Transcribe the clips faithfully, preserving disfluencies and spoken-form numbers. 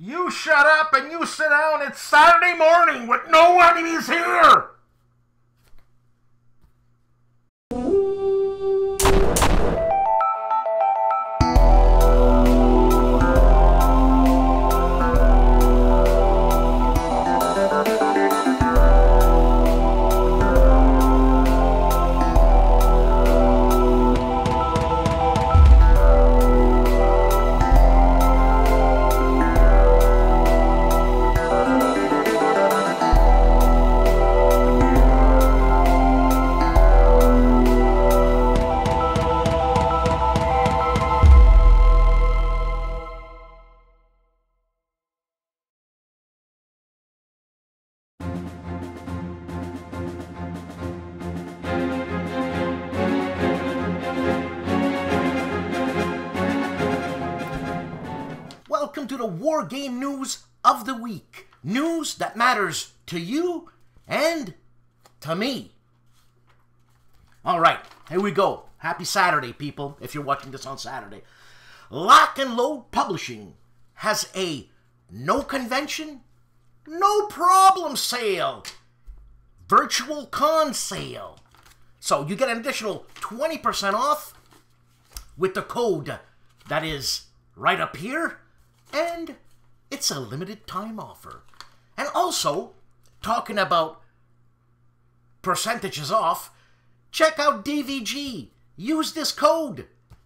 You shut up and you sit down. It's Saturday morning with no one is here. Welcome to the War Game News of the Week. News that matters to you and to me. Alright, here we go. Happy Saturday, people, if you're watching this on Saturday. Lock and Load Publishing has a no convention, no problem sale. Virtual con sale. So you get an additional twenty percent off with the code that is right up here. And it's a limited time offer. And also, talking about percentages off, check out D V G. Use this code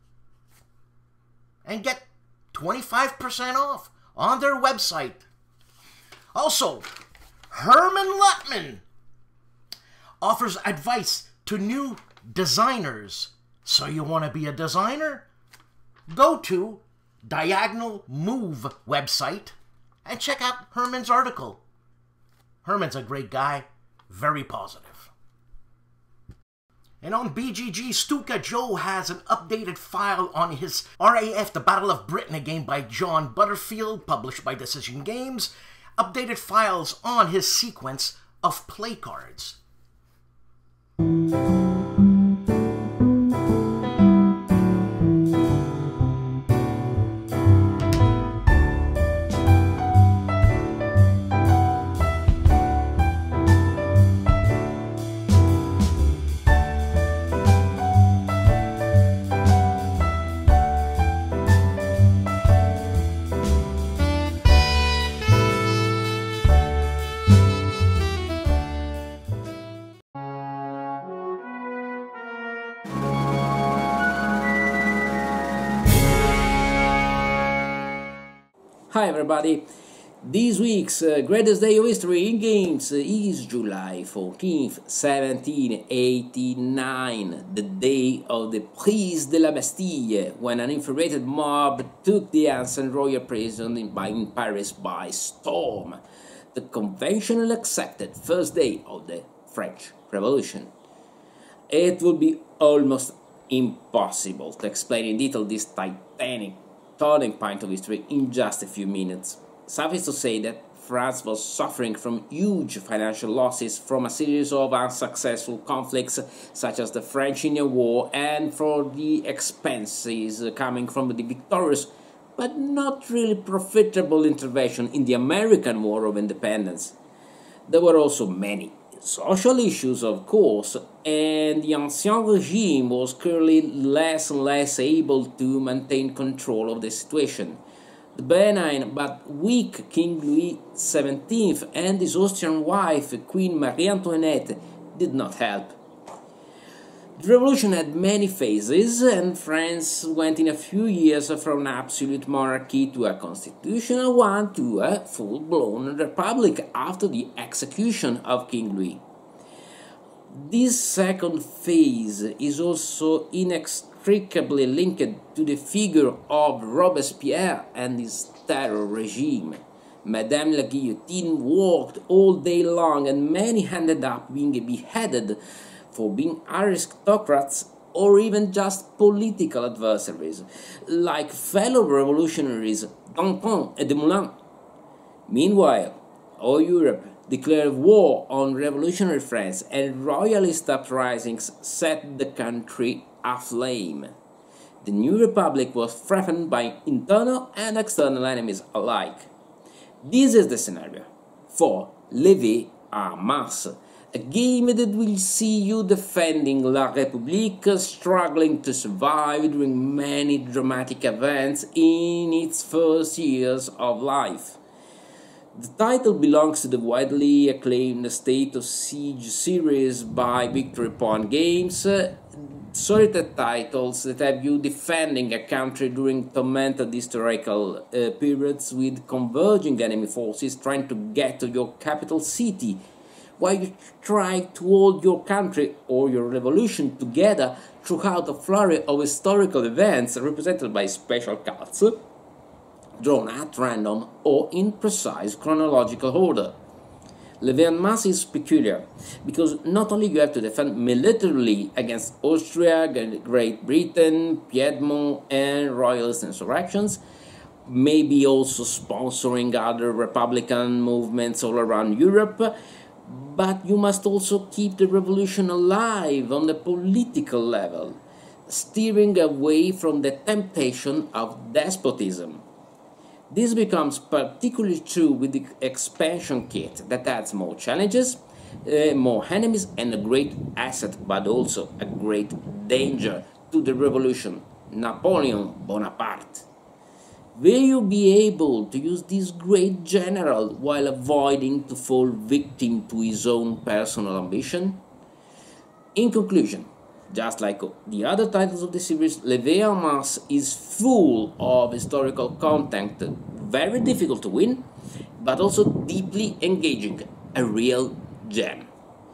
and get twenty-five percent off on their website. Also, Herman Luttman offers advice to new designers. So you want to be a designer? Go to Diagonal Move website and check out Herman's article. Herman's a great guy, very positive. And on B G G, Stuka Joe has an updated file on his R A F The Battle of Britain, a game by John Butterfield, published by Decision Games. Updated files on his sequence of play cards. Hi everybody, this week's uh, greatest day of history in games uh, is July fourteenth, seventeen eighty-nine, the day of the Prise de la Bastille, when an infuriated mob took the ancient royal prison in, by, in Paris by storm, the conventional accepted first day of the French Revolution. It would be almost impossible to explain in detail this titanic turning point of history in just a few minutes. Suffice to say that France was suffering from huge financial losses from a series of unsuccessful conflicts such as the French-Indian War and for the expenses coming from the victorious but not really profitable intervention in the American War of Independence. There were also many social issues, of course, and the Ancien regime was clearly less and less able to maintain control of the situation. The benign but weak King Louis the seventeenth and his Austrian wife, Queen Marie Antoinette, did not help. The revolution had many phases, and France went in a few years from an absolute monarchy to a constitutional one to a full-blown republic after the execution of King Louis. This second phase is also inextricably linked to the figure of Robespierre and his terror regime. Madame la Guillotine worked all day long, and many ended up being beheaded for being aristocrats or even just political adversaries, like fellow revolutionaries Danton and Desmoulins. Meanwhile, all Europe declared war on revolutionary France, and royalist uprisings set the country aflame. The new republic was threatened by internal and external enemies alike. This is the scenario for Levée en Masse, a game that will see you defending La République, struggling to survive during many dramatic events in its first years of life. The title belongs to the widely acclaimed State of Siege series by Victory Point Games, uh, solitaire titles that have you defending a country during tormented historical uh, periods with converging enemy forces trying to get to your capital city, while you try to hold your country or your revolution together throughout a flurry of historical events represented by special cards, drawn at random or in precise chronological order. Levée en Masse is peculiar, because not only you have to defend militarily against Austria, Great Britain, Piedmont and Royalist insurrections, maybe also sponsoring other republican movements all around Europe, but you must also keep the revolution alive on the political level, steering away from the temptation of despotism. This becomes particularly true with the expansion kit that adds more challenges, uh, more enemies and a great asset, but also a great danger to the revolution, Napoleon Bonaparte. Will you be able to use this great general while avoiding to fall victim to his own personal ambition? In conclusion, just like the other titles of the series, Levée en Masse is full of historical content, very difficult to win, but also deeply engaging, a real gem.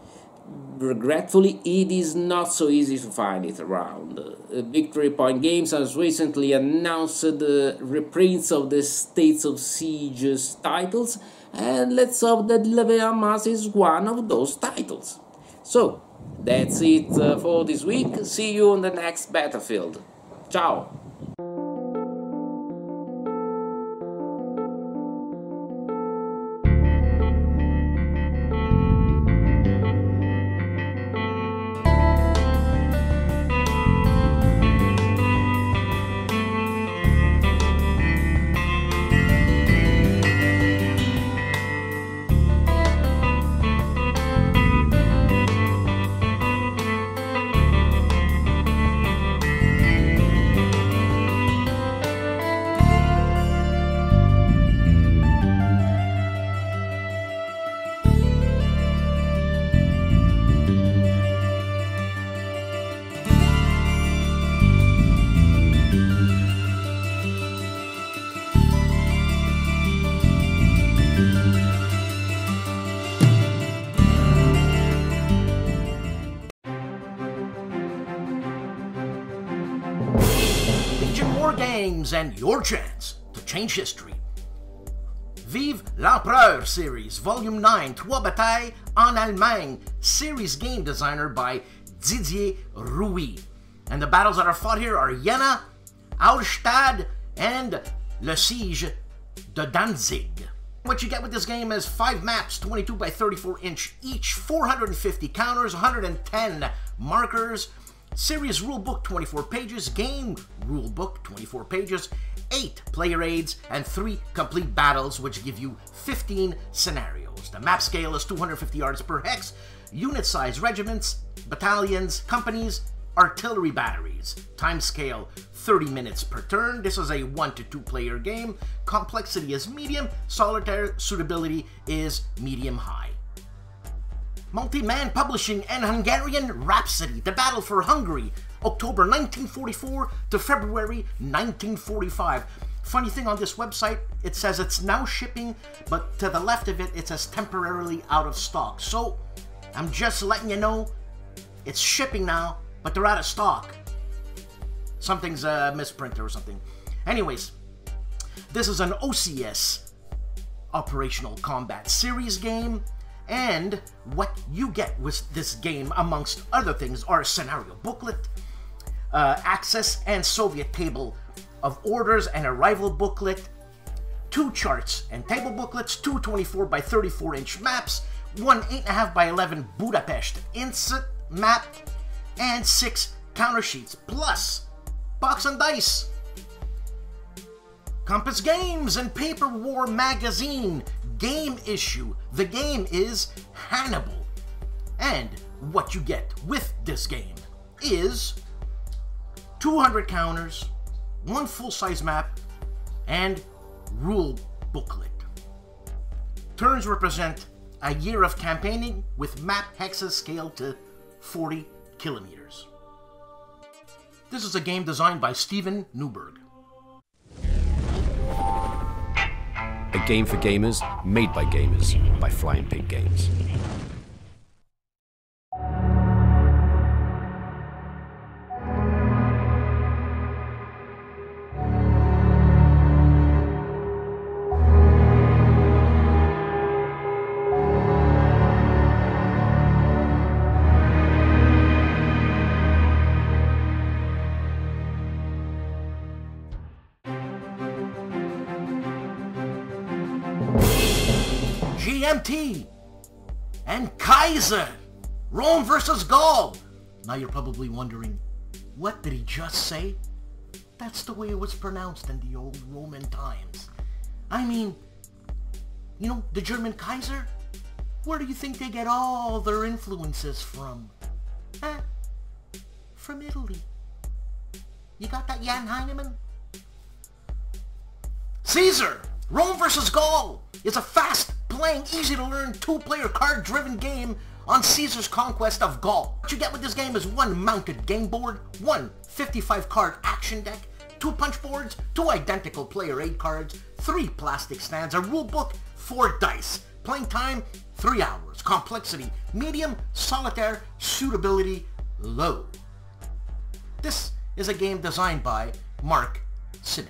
Regretfully, it is not so easy to find it around. Uh, Victory Point Games has recently announced the reprints of the States of Siege titles, and let's hope that Levée en Masse is one of those titles. So, that's it uh, for this week. See you on the next Battlefield. Ciao! More games and your chance to change history. Vive l'Empereur Series Volume nine, Trois Batailles en Allemagne, series game designer by Didier Rouy. And the battles that are fought here are Jena, Auerstadt, and Le Siege de Danzig. What you get with this game is five maps, twenty-two by thirty-four inch each, four hundred fifty counters, one hundred ten markers, series rulebook twenty-four pages, game rulebook twenty-four pages, eight player aids, and three complete battles, which give you fifteen scenarios. The map scale is two hundred fifty yards per hex, unit size regiments, battalions, companies, artillery batteries. Time scale thirty minutes per turn. This is a one to two player game. Complexity is medium, solitaire suitability is medium high. Multi-Man Publishing and Hungarian Rhapsody, The Battle for Hungary, October nineteen forty-four to February nineteen forty-five. Funny thing on this website, it says it's now shipping, but to the left of it, it says temporarily out of stock. So, I'm just letting you know, it's shipping now, but they're out of stock. Something's a misprint or something. Anyways, this is an O C S, Operational Combat Series game. And what you get with this game, amongst other things, are a scenario booklet, uh, Axis and Soviet table of orders and arrival booklet, two charts and table booklets, two twenty-four by thirty-four inch maps, one eight point five by eleven Budapest Insert map, and six counter sheets, plus box and dice. Compass Games and Paper War Magazine game issue. The game is Hannibal. And what you get with this game is two hundred counters, one full-size map, and rule booklet. Turns represent a year of campaigning with map hexes scaled to forty kilometers. This is a game designed by Steven Newberg. A game for gamers, made by gamers, by Flying Pig Games. G M T and Kaiser, Rome versus Gaul. Now you're probably wondering, what did he just say? That's the way it was pronounced in the old Roman times. I mean, you know, the German Kaiser? Where do you think they get all their influences from? Huh? From Italy. You got that, Jan Heinemann? Caesar, Rome versus Gaul is a fast-playing, easy-to-learn, two-player card-driven game on Caesar's conquest of Gaul. What you get with this game is one mounted game board, one fifty-five card action deck, two punch boards, two identical player aid cards, three plastic stands, a rule book, four dice. Playing time, three hours. Complexity, medium. Solitaire, suitability, low. This is a game designed by Mark Simonich.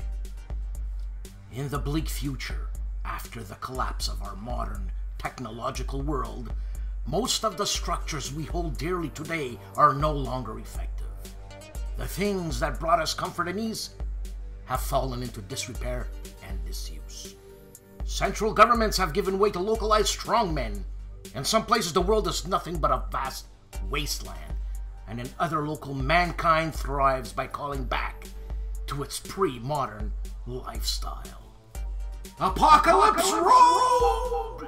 In the bleak future, after the collapse of our modern technological world, most of the structures we hold dearly today are no longer effective. The things that brought us comfort and ease have fallen into disrepair and disuse. Central governments have given way to localized strongmen. In some places the world is nothing but a vast wasteland, and in other local mankind thrives by calling back to its pre-modern lifestyle. Apocalypse Road!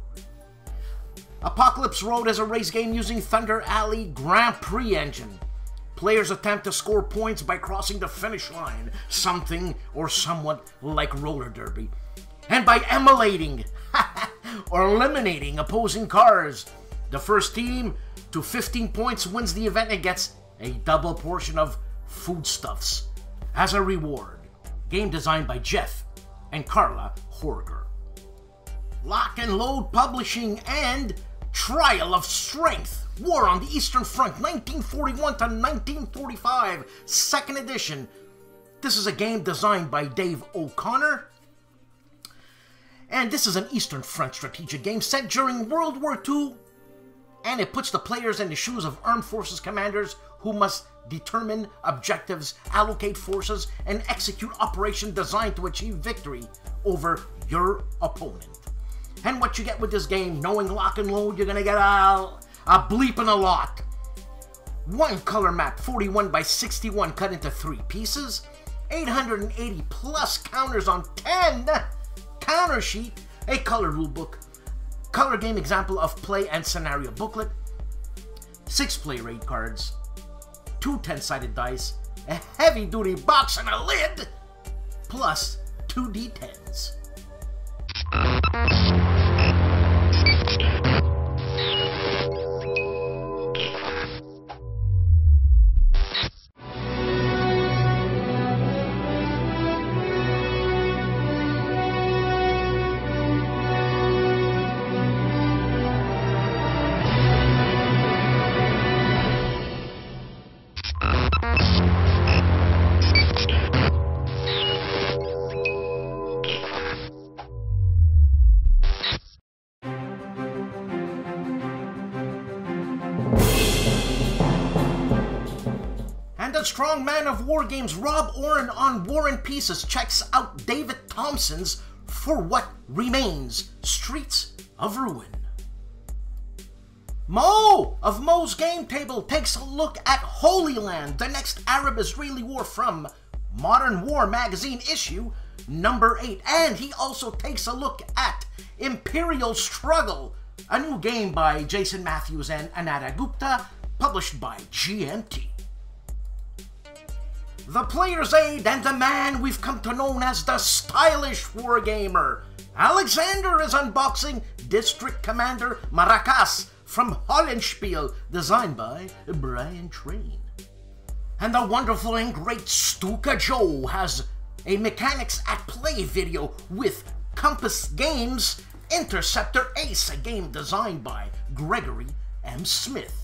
Apocalypse Road is a race game using Thunder Alley Grand Prix engine. Players attempt to score points by crossing the finish line, something or somewhat like roller derby, and by emulating or eliminating opposing cars. The first team to fifteen points wins the event and gets a double portion of foodstuffs as a reward. Game designed by Jeff and Carla Horger. Lock and Load Publishing and Trial of Strength, War on the Eastern Front, nineteen forty-one to nineteen forty-five, second edition. This is a game designed by Dave O'Connor, and this is an Eastern Front strategic game set during World War Two, and it puts the players in the shoes of armed forces commanders who must determine objectives, allocate forces, and execute operations designed to achieve victory over your opponent. And what you get with this game, knowing Lock and Load, you're gonna get a, a bleeping a lot. One color map, forty-one by sixty-one, cut into three pieces, eight hundred eighty plus counters on ten counter sheet, a color rulebook, color game example of play and scenario booklet, six player aid cards, two ten-sided dice, a heavy-duty box and a lid, plus two D tens. Strong man of war games Rob Oren on War and Pieces checks out David Thompson's For What Remains, Streets of Ruin. Mo of Mo's Game Table takes a look at Holy Land, the next Arab-Israeli war from Modern War magazine issue number eight. And he also takes a look at Imperial Struggle, a new game by Jason Matthews and Anada Gupta, published by G M T. The Player's Aid and the man we've come to know as the stylish wargamer, Alexander, is unboxing District Commander Maracas from Hollenspiel, designed by Brian Train. And the wonderful and great Stuka Joe has a Mechanics at Play video with Compass Games Interceptor Ace, a game designed by Gregory M. Smith.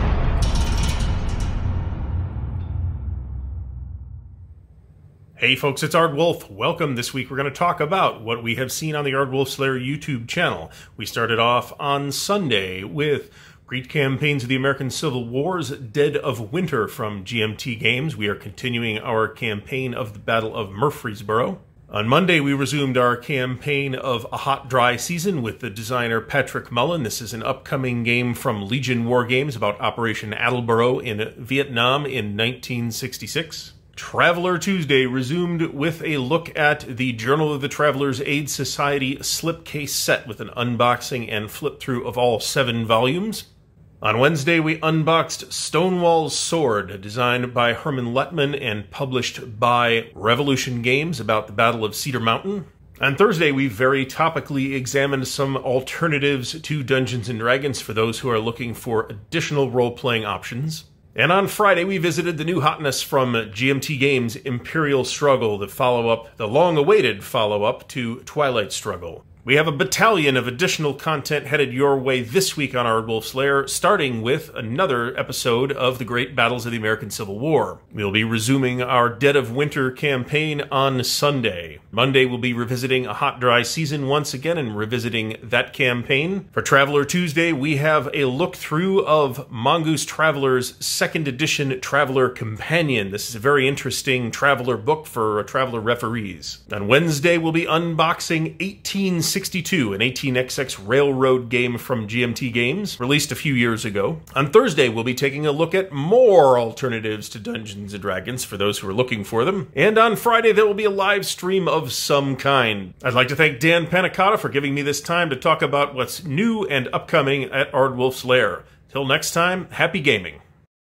Hey folks, it's Ardwolf. Welcome. This week we're going to talk about what we have seen on the Ardwolf Slayer YouTube channel. We started off on Sunday with Great Campaigns of the American Civil War's Dead of Winter from G M T Games. We are continuing our campaign of the Battle of Murfreesboro. On Monday, we resumed our campaign of A Hot Dry Season with the designer Patrick Mullen. This is an upcoming game from Legion War Games about Operation Attleboro in Vietnam in nineteen sixty-six. Traveler Tuesday resumed with a look at the Journal of the Traveler's Aid Society slipcase set with an unboxing and flip-through of all seven volumes. On Wednesday, we unboxed Stonewall's Sword, designed by Herman Lettman and published by Revolution Games, about the Battle of Cedar Mountain. On Thursday, we very topically examined some alternatives to Dungeons and Dragons for those who are looking for additional role-playing options. And on Friday, we visited the new hotness from G M T Games, Imperial Struggle, the follow-up, the long-awaited follow-up to Twilight Struggle. We have a battalion of additional content headed your way this week on Ardwolf's Lair, starting with another episode of The Great Battles of the American Civil War. We'll be resuming our Dead of Winter campaign on Sunday. Monday, we'll be revisiting A Hot Dry Season once again and revisiting that campaign. For Traveler Tuesday, we have a look-through of Mongoose Traveler's second edition Traveler Companion. This is a very interesting Traveler book for Traveler referees. On Wednesday, we'll be unboxing eighteen sixty-two, an eighteen X X railroad game from G M T Games, released a few years ago. On Thursday, we'll be taking a look at more alternatives to Dungeons and Dragons for those who are looking for them. And on Friday, there will be a live stream of some kind. I'd like to thank Dan Panicotta for giving me this time to talk about what's new and upcoming at Ardwolf's Lair. Till next time, happy gaming.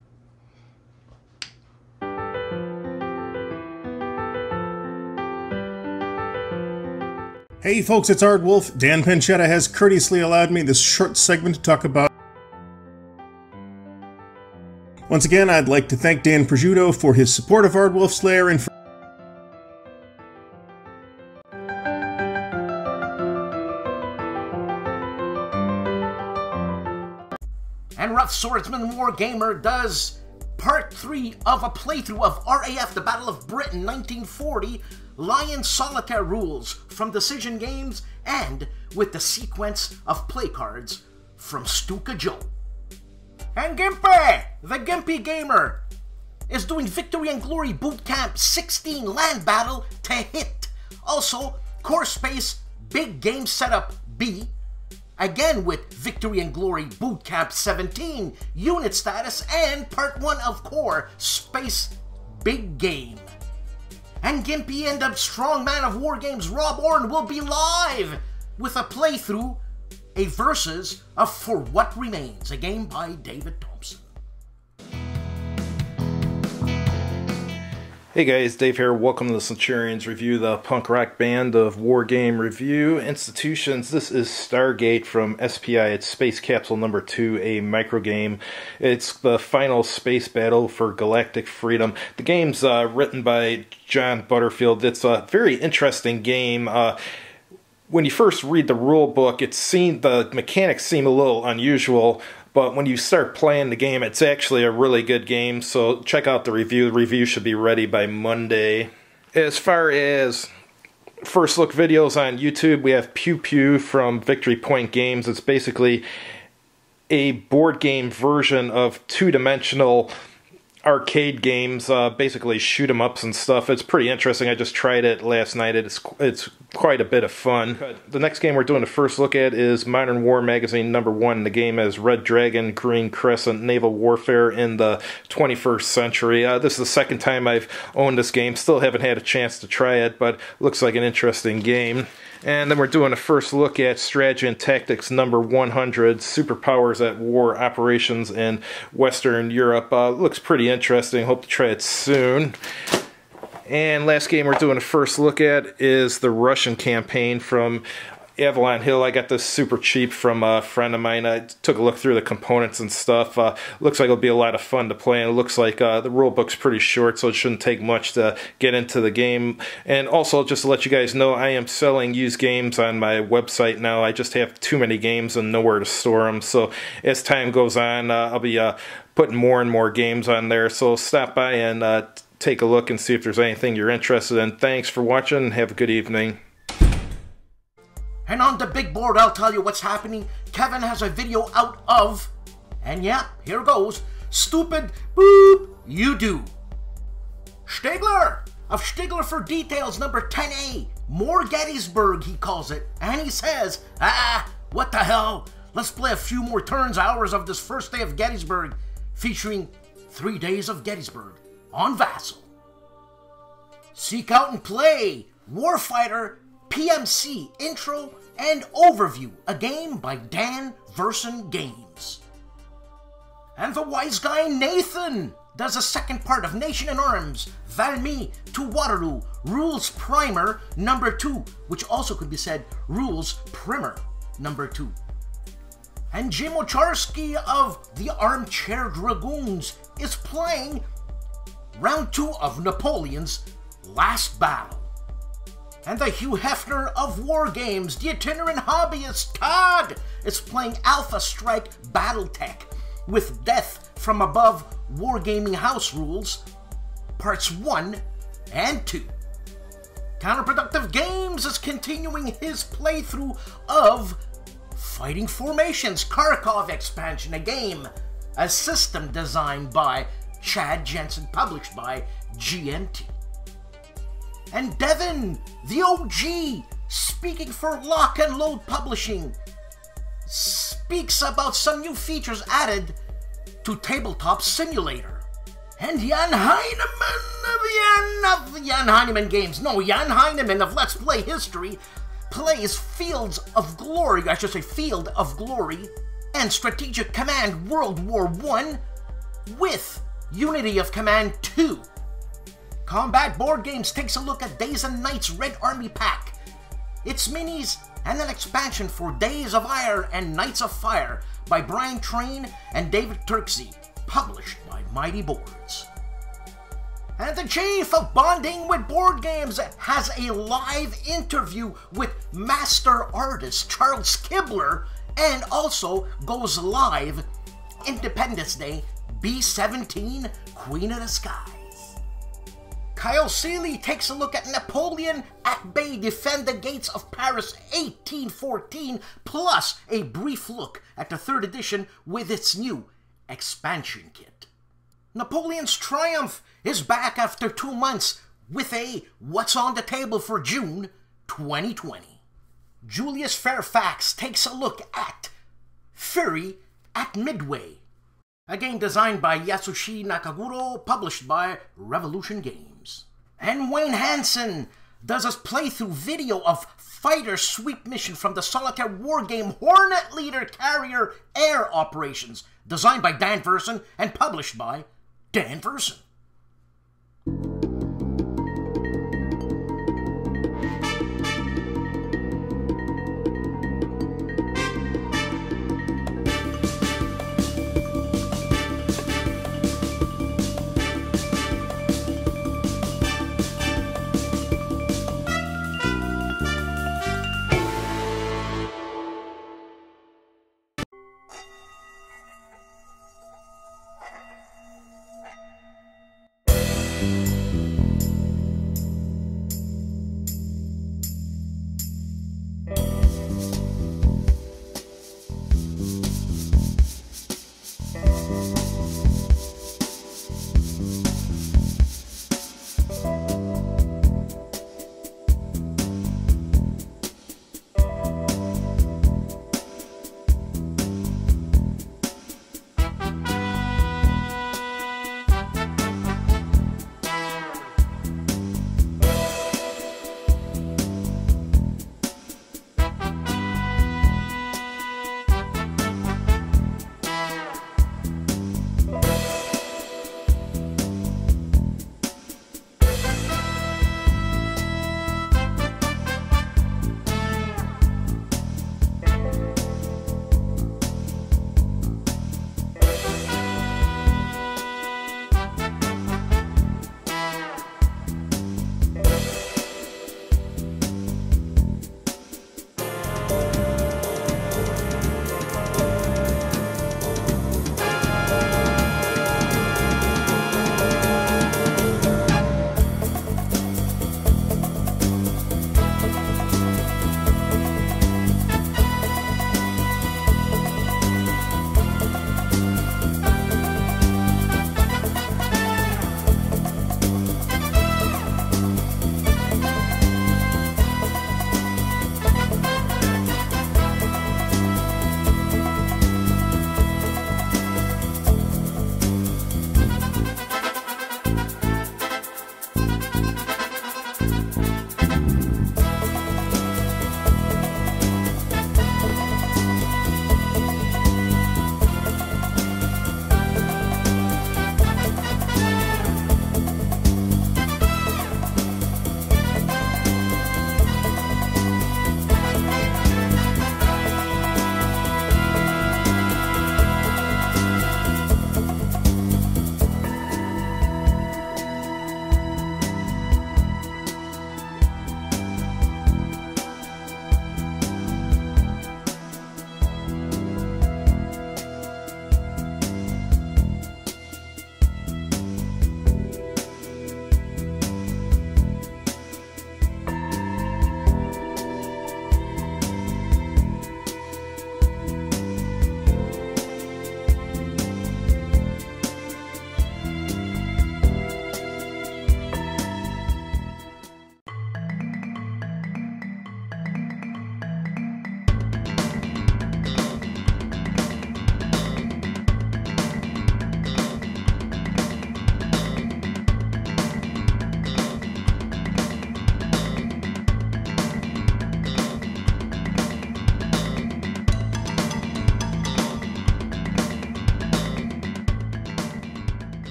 Hey folks, it's Ardwolf. Dan Panchetta has courteously allowed me this short segment to talk about. Once again, I'd like to thank Dan Prosciutto for his support of Ardwolf's Lair and for And Rough Swordsman Wargamer does part three of a playthrough of R A F, The Battle of Britain, nineteen forty, Lion Solitaire rules from Decision Games, and with the sequence of play cards from Stuka Joe. And Gimpy, the Gimpy Gamer, is doing Victory and Glory Boot Camp sixteen Land Battle to hit. Also, Core Space Big Game Setup B, again with Victory and Glory Boot Camp seventeen Unit Status, and Part one of Core Space Big Game. And Gimpy and the strong man of war games, Rob Orne, will be live with a playthrough, a versus of For What Remains, a game by David Thompson. Hey guys, Dave here. Welcome to the Centurions Review, the punk rock band of war game review institutions. This is Stargate from S P I. It's Space Capsule number two, a microgame. It's the final space battle for galactic freedom. The game's uh, written by John Butterfield. It's a very interesting game. Uh, when you first read the rule book, it seemed, the mechanics seem a little unusual. But when you start playing the game, it's actually a really good game, so check out the review. The review should be ready by Monday. As far as first look videos on YouTube, we have Pew Pew from Victory Point Games. It's basically a board game version of two-dimensional arcade games, uh, basically shoot 'em ups and stuff. It's pretty interesting. I just tried it last night. It's it's quite a bit of fun. The next game we're doing a first look at is Modern War Magazine number one. The game is Red Dragon, Green Crescent, Naval Warfare in the twenty-first century. Uh, this is the second time I've owned this game. Still haven't had a chance to try it, but looks like an interesting game. And then we're doing a first look at Strategy and Tactics number one hundred, Superpowers at War Operations in Western Europe. Uh, looks pretty interesting. Hope to try it soon. And last game we're doing a first look at is the Russian campaign from Avalon Hill. I got this super cheap from a friend of mine. I took a look through the components and stuff. Uh, looks like it'll be a lot of fun to play, and it looks like uh, the rule book's pretty short, so it shouldn't take much to get into the game. And also, just to let you guys know, I am selling used games on my website now. I just have too many games and nowhere to store them, so as time goes on, uh, I'll be uh, putting more and more games on there, so stop by and uh, take a look and see if there's anything you're interested in. Thanks for watching. Have a good evening. And on the big board, I'll tell you what's happening. Kevin has a video out of, and yeah, here goes, Stupid Boop You Do. Stigler of Stigler for Details number ten A. More Gettysburg, he calls it. And he says, ah, what the hell? Let's play a few more turns, hours of this first day of Gettysburg, featuring three days of Gettysburg on Vassal. Seek out and play Warfighter P M C Intro and Overview, a game by Dan Verson Games. And the wise guy Nathan does a second part of Nation in Arms, Valmy to Waterloo, Rules Primer number two, which also could be said Rules Primer number two. And Jim Ocharski of the Armchair Dragoons is playing round two of Napoleon's Last Battle. And the Hugh Hefner of War Games, the itinerant hobbyist Todd, is playing Alpha Strike Battletech with Death from Above Wargaming House Rules, parts one and two. Counterproductive Games is continuing his playthrough of Fighting Formations Kharkov expansion, a game, a system designed by Chad Jensen, published by G M T. And Devin, the O G, speaking for Lock and Load Publishing, speaks about some new features added to Tabletop Simulator. And Jan Heineman of Jan, of Jan Heineman Games, no, Jan Heineman of Let's Play History, plays Fields of Glory, I should say Field of Glory, and Strategic Command World War One with Unity of Command two. Combat Board Games takes a look at Days and Nights Red Army Pack, its minis, and an expansion for Days of Ire and Knights of Fire by Brian Train and David Turksey, published by Mighty Boards. And the chief of Bonding with Board Games has a live interview with master artist Charles Kibler, and also goes live Independence Day B seventeen Queen of the Skies. Kyle Seeley takes a look at Napoleon at Bay Defend the Gates of Paris eighteen fourteen, plus a brief look at the third edition with its new expansion kit. Napoleon's Triumph is back after two months with a What's on the Table for June twenty twenty. Julius Fairfax takes a look at Fury at Midway, a game designed by Yasushi Nakaguro, published by Revolution Games. And Wayne Hansen does a playthrough video of Fighter Sweep Mission from the Solitaire Wargame Hornet Leader Carrier Air Operations, designed by Dan Verson and published by Dan Verson.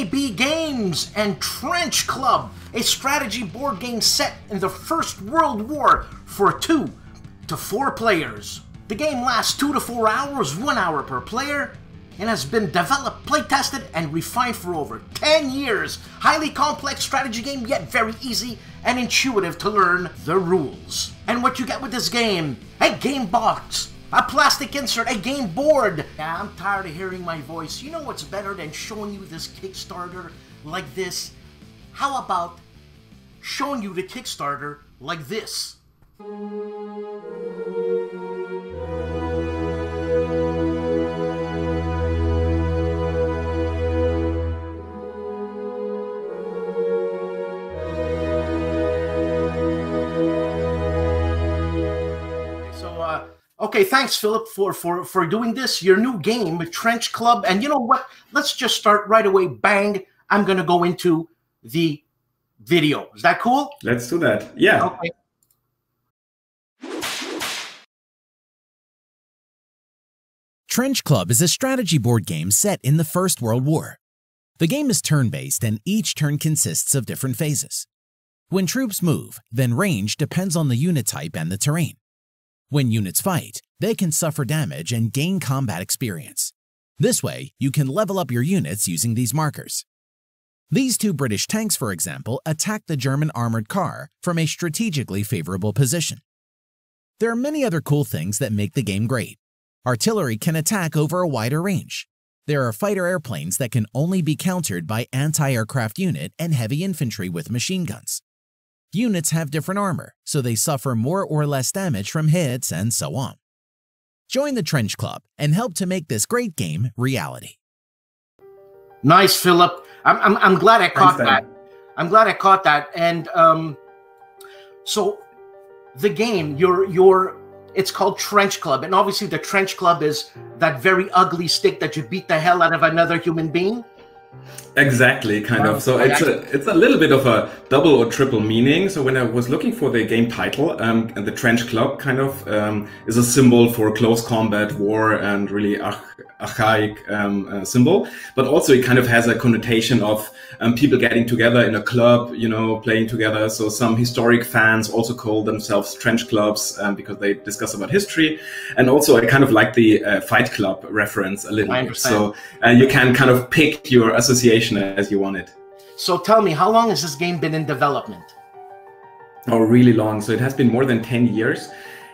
A B Games and Trench Club, a strategy board game set in the First World War for two to four players. The game lasts two to four hours, one hour per player, and has been developed, play-tested, and refined for over ten years. Highly complex strategy game, yet very easy and intuitive to learn the rules. And what you get with this game: a game box, a plastic insert, a game board. Yeah, I'm tired of hearing my voice. You know what's better than showing you this Kickstarter like this? How about showing you the Kickstarter like this? Okay, thanks, Philip, for, for, for doing this. Your new game, Trench Club. And you know what? Let's just start right away. Bang. I'm going to go into the video. Is that cool? Let's do that. Yeah. Okay. Trench Club is a strategy board game set in the First World War. The game is turn-based, and each turn consists of different phases. When troops move, then range depends on the unit type and the terrain. When units fight, they can suffer damage and gain combat experience. This way, you can level up your units using these markers. These two British tanks, for example, attack the German armored car from a strategically favorable position. There are many other cool things that make the game great. Artillery can attack over a wider range. There are fighter airplanes that can only be countered by anti-aircraft unit and heavy infantry with machine guns. Units have different armor, so they suffer more or less damage from hits and so on. Join the Trench Club and help to make this great game reality. Nice, Philip. I'm, I'm, I'm glad I caught Thanks, that. I'm glad I caught that. And um, so the game, your your it's called Trench Club. And obviously the Trench Club is that very ugly stick that you beat the hell out of another human being. Exactly, kind of. So it's a it's a little bit of a double or triple meaning. So when I was looking for the game title, um, the Trench Club kind of um, is a symbol for close combat, war, and really arch archaic um, uh, symbol. But also it kind of has a connotation of um, people getting together in a club, you know, playing together. So some historic fans also call themselves Trench Clubs um, because they discuss about history. And also I kind of like the uh, Fight Club reference a little bit. So uh, you can kind of pick your association as you want it. So tell me, how long has this game been in development? Oh, really long. So it has been more than ten years.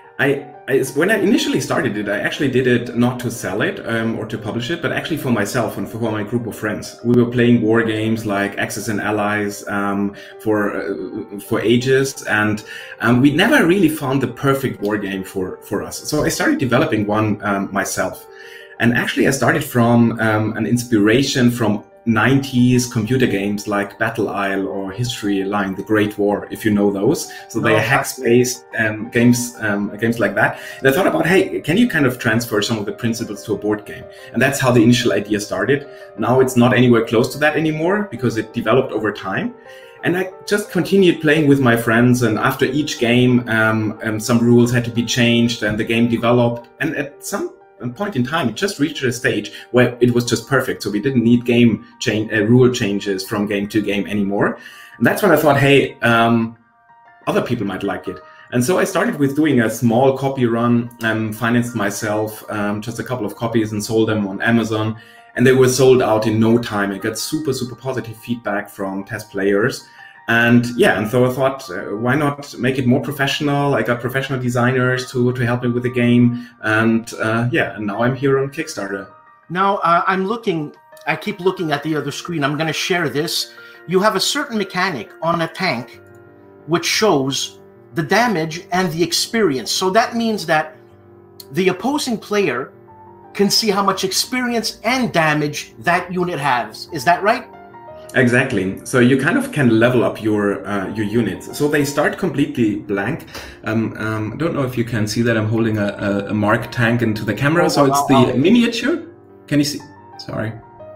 I, I when I initially started it, I actually did it not to sell it um, or to publish it, but actually for myself and for my group of friends. We were playing war games like Axis and Allies um, for uh, for ages, and um, we never really found the perfect war game for for us. So I started developing one um, myself, and actually I started from um, an inspiration from nineties computer games like Battle Isle or History Line, The Great War, if you know those. So they are hex-based um, games, um, games like that. And I thought about, hey, can you kind of transfer some of the principles to a board game? And that's how the initial idea started. Now it's not anywhere close to that anymore because it developed over time. And I just continued playing with my friends, and after each game, um, um, some rules had to be changed and the game developed. And at some point in time, it just reached a stage where it was just perfect. So we didn't need game change, uh, rule changes from game to game anymore. And that's when I thought, hey, um, other people might like it. And so I started with doing a small copy run, um, financed myself um, just a couple of copies and sold them on Amazon. And they were sold out in no time. I got super, super positive feedback from test players. And yeah, and so I thought, uh, why not make it more professional? I got professional designers to, to help me with the game. And uh, yeah, and now I'm here on Kickstarter. Now uh, I'm looking, I keep looking at the other screen. I'm going to share this. You have a certain mechanic on a tank which shows the damage and the experience. So that means that the opposing player can see how much experience and damage that unit has. Is that right? Exactly. So you kind of can level up your uh, your units. So they start completely blank. Um, um, I don't know if you can see that I'm holding a, a, a Mark tank into the camera. Oh, so wow, it's the wow. miniature. Can you see? Sorry.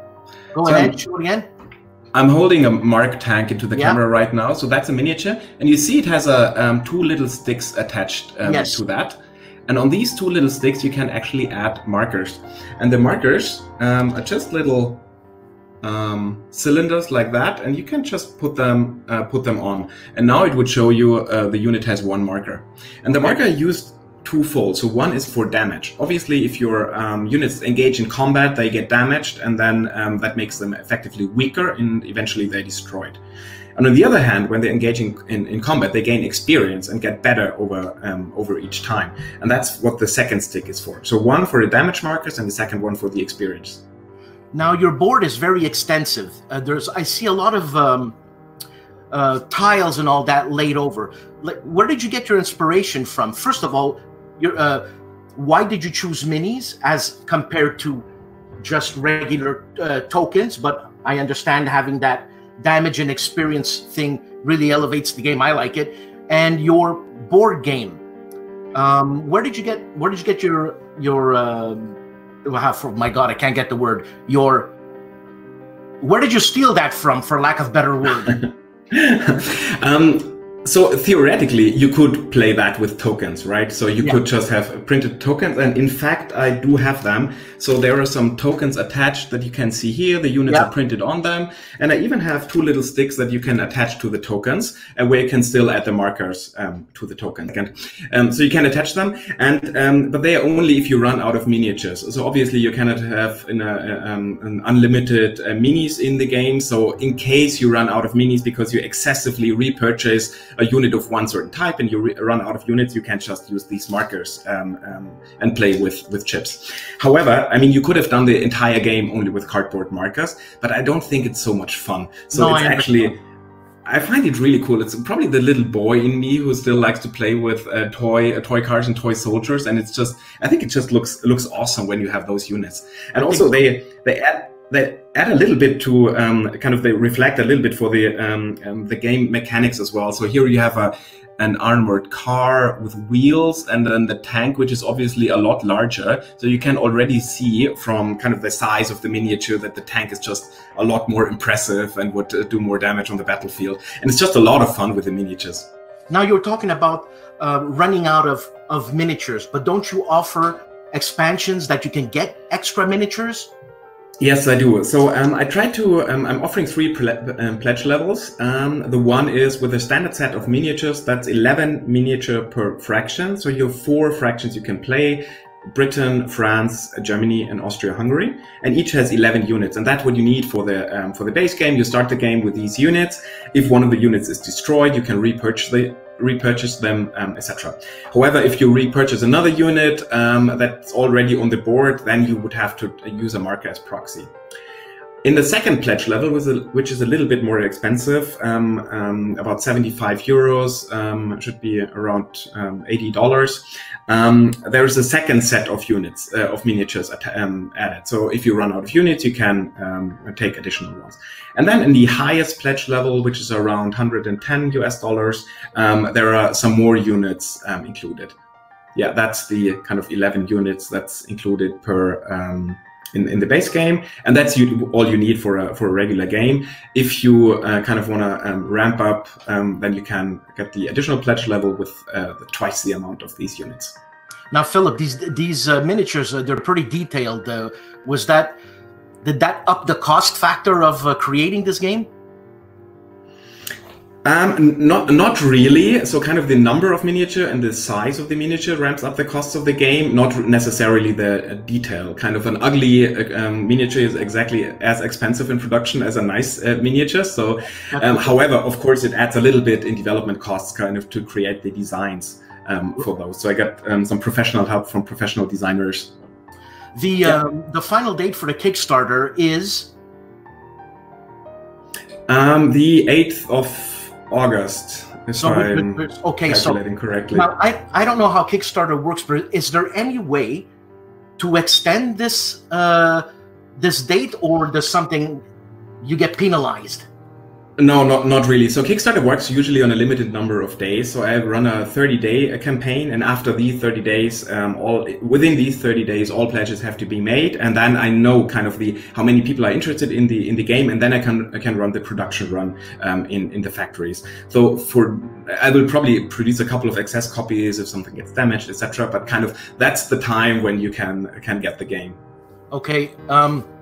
Go so ahead. I'm, show it again. I'm holding a Mark tank into the yeah. camera right now. So that's a miniature, and you see it has a um, two little sticks attached um, yes. to that. And on these two little sticks, you can actually add markers. And the markers um, are just little um, cylinders like that, and you can just put them uh, put them on. And now it would show you uh, the unit has one marker, and the marker used twofold. So one is for damage. Obviously, if your um, units engage in combat, they get damaged, and then um, that makes them effectively weaker, and eventually they're destroyed. And on the other hand, when they're engaging in, in combat, they gain experience and get better over um, over each time. And that's what the second stick is for. So one for the damage markers, and the second one for the experience. Now your board is very extensive. Uh, there's, I see a lot of um, uh, tiles and all that laid over. Like, where did you get your inspiration from? First of all, your, uh, why did you choose minis as compared to just regular uh, tokens? But I understand having that damage and experience thing really elevates the game. I like it. And your board game. Um, where did you get? Where did you get your your? Uh, oh my God, I can't get the word. Your. Where did you steal that from, for lack of better word? um, so theoretically, you could play that with tokens, right? So you yeah. could just have printed tokens, and in fact, I do have them. So there are some tokens attached that you can see here. The units yeah. are printed on them, and I even have two little sticks that you can attach to the tokens, and where you can still add the markers um, to the token. Um, so you can attach them, and um, but they are only if you run out of miniatures. So obviously, you cannot have in a, um, an unlimited uh, minis in the game. So in case you run out of minis because you excessively repurchase a unit of one certain type and you re run out of units, you can just use these markers um, um, and play with, with chips. However, I mean, you could have done the entire game only with cardboard markers, but I don't think it's so much fun. So no, it's I actually, I find it really cool. It's probably the little boy in me who still likes to play with uh, toy uh, toy cars and toy soldiers, and it's just, I think it just looks looks awesome when you have those units. And also they they add. They add a little bit to um, kind of they reflect a little bit for the um, um, the game mechanics as well. So here you have a an armored car with wheels, and then the tank, which is obviously a lot larger. So you can already see from kind of the size of the miniature that the tank is just a lot more impressive and would uh, do more damage on the battlefield. And it's just a lot of fun with the miniatures. Now you're talking about uh, running out of of miniatures, but don't you offer expansions that you can get extra miniatures? Yes, I do. So um, I tried to, um, I'm offering three um, pledge levels. Um, the one is with a standard set of miniatures, that's eleven miniature per fraction. So you have four fractions you can play: Britain, France, Germany, and Austria-Hungary. And each has eleven units. And that's what you need for the, um, for the base game. You start the game with these units. If one of the units is destroyed, you can repurchase the repurchase them, um, et cetera. However, if you repurchase another unit um, that's already on the board, then you would have to use a marker as proxy. In the second pledge level, which is a little bit more expensive, um, um, about seventy-five euros, um, should be around um, eighty dollars. Um, there is a second set of units, uh, of miniatures um, added. So if you run out of units, you can um, take additional ones. And then in the highest pledge level, which is around one hundred ten US dollars, um, there are some more units um, included. Yeah, that's the kind of eleven units that's included per um, In, in the base game, and that's you, all you need for a, for a regular game. If you uh, kind of want to um, ramp up, um, then you can get the additional pledge level with uh, the, twice the amount of these units. Now, Philip, these these uh, miniatures, uh, they're pretty detailed. Uh, was that, did that up the cost factor of uh, creating this game? Um, not not really. So kind of the number of miniature and the size of the miniature ramps up the costs of the game, not necessarily the detail. Kind of an ugly um, miniature is exactly as expensive in production as a nice uh, miniature. So, um, however, of course, it adds a little bit in development costs kind of to create the designs um, for those. So I got um, some professional help from professional designers. The yeah. um, the final date for the Kickstarter is? Um, the eighth of August, if so I'm okay, calculating so correctly. Now, I, I don't know how Kickstarter works, but is there any way to extend this uh, this date, or does something you get penalized? No, not not really. So Kickstarter works usually on a limited number of days. So I run a thirty day campaign, and after these thirty days, um, all within these thirty days, all pledges have to be made, and then I know kind of the how many people are interested in the in the game, and then I can I can run the production run um, in in the factories. So for I will probably produce a couple of excess copies if something gets damaged, et cetera. But kind of that's the time when you can can get the game. Okay. Um,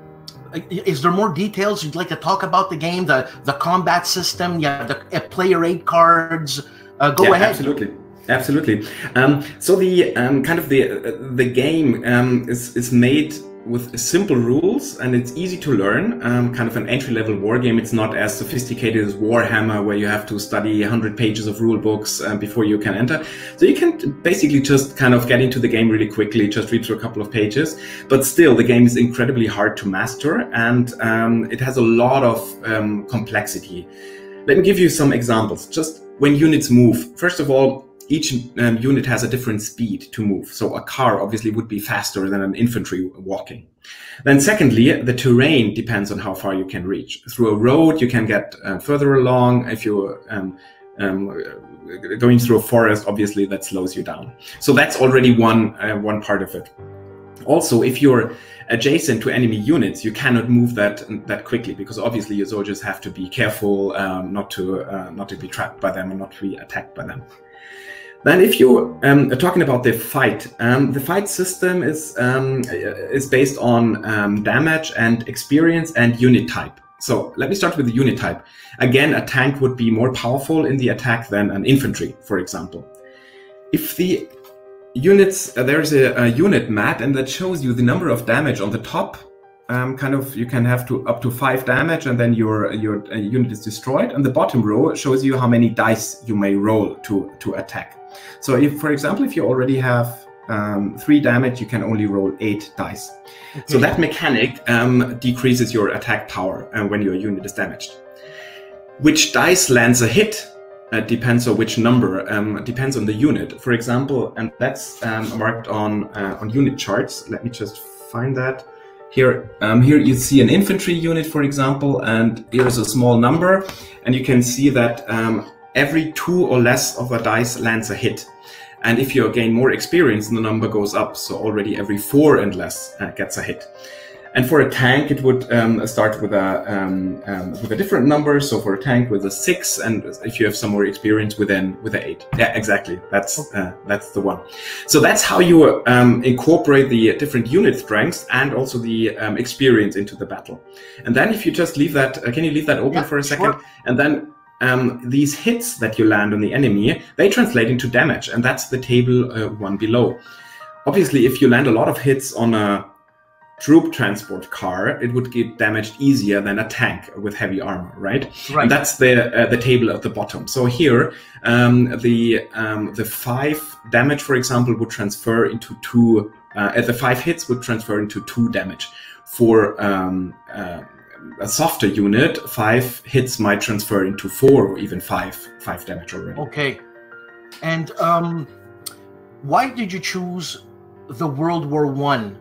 is there more details you'd like to talk about the game, the the combat system, yeah, the uh, player aid cards? Uh, go yeah, ahead. Absolutely, absolutely. Um, so the um, kind of the uh, the game um, is is made with simple rules, and it's easy to learn. Um, kind of an entry-level war game. It's not as sophisticated as Warhammer, where you have to study one hundred pages of rule books uh, before you can enter. So you can basically just kind of get into the game really quickly, just read through a couple of pages. But still, the game is incredibly hard to master, and um, it has a lot of um, complexity. Let me give you some examples. Just when units move, first of all, each um, unit has a different speed to move. So a car obviously would be faster than an infantry walking. Then secondly, the terrain depends on how far you can reach. Through a road, you can get uh, further along. If you're um, um, going through a forest, obviously that slows you down. So that's already one, uh, one part of it. Also, if you're adjacent to enemy units, you cannot move that that quickly, because obviously your soldiers have to be careful um, not to uh, not to be trapped by them and not to be attacked by them. Then, if you um, are talking about the fight, um, the fight system is um, is based on um, damage and experience and unit type. So let me start with the unit type. Again, a tank would be more powerful in the attack than an infantry, for example. If the units, uh, there's a, a unit mat, and that shows you the number of damage on the top. Um, kind of, you can have to up to five damage, and then your your uh, unit is destroyed. And the bottom row shows you how many dice you may roll to to attack. So, if, for example, if you already have um, three damage, you can only roll eight dice. Okay. So that mechanic um, decreases your attack power uh, when your unit is damaged. Which dice lands a hit uh, depends on which number, um, depends on the unit. For example, and that's um, marked on uh, on unit charts. Let me just find that. Here, um, here you see an infantry unit, for example, and here's a small number, and you can see that um, every two or less of a dice lands a hit. And if you gain more experience, the number goes up. So already every four and less uh, gets a hit. And for a tank, it would um, start with a um, um, with a different number. So for a tank with a six, and if you have some more experience, with an with an eight. Yeah, exactly. That's uh, that's the one. So that's how you um, incorporate the different unit strengths and also the um, experience into the battle. And then if you just leave that, uh, can you leave that open yeah, for a second? Sure. And then um, these hits that you land on the enemy, they translate into damage, and that's the table uh, one below. Obviously, if you land a lot of hits on a troop transport car, it would get damaged easier than a tank with heavy armor, right? Right. And that's the uh, the table at the bottom. So here, um, the um, the five damage, for example, would transfer into two. Uh, the five hits would transfer into two damage. For um, uh, a softer unit, five hits might transfer into four or even five five damage already. Okay. And um, why did you choose the World War One?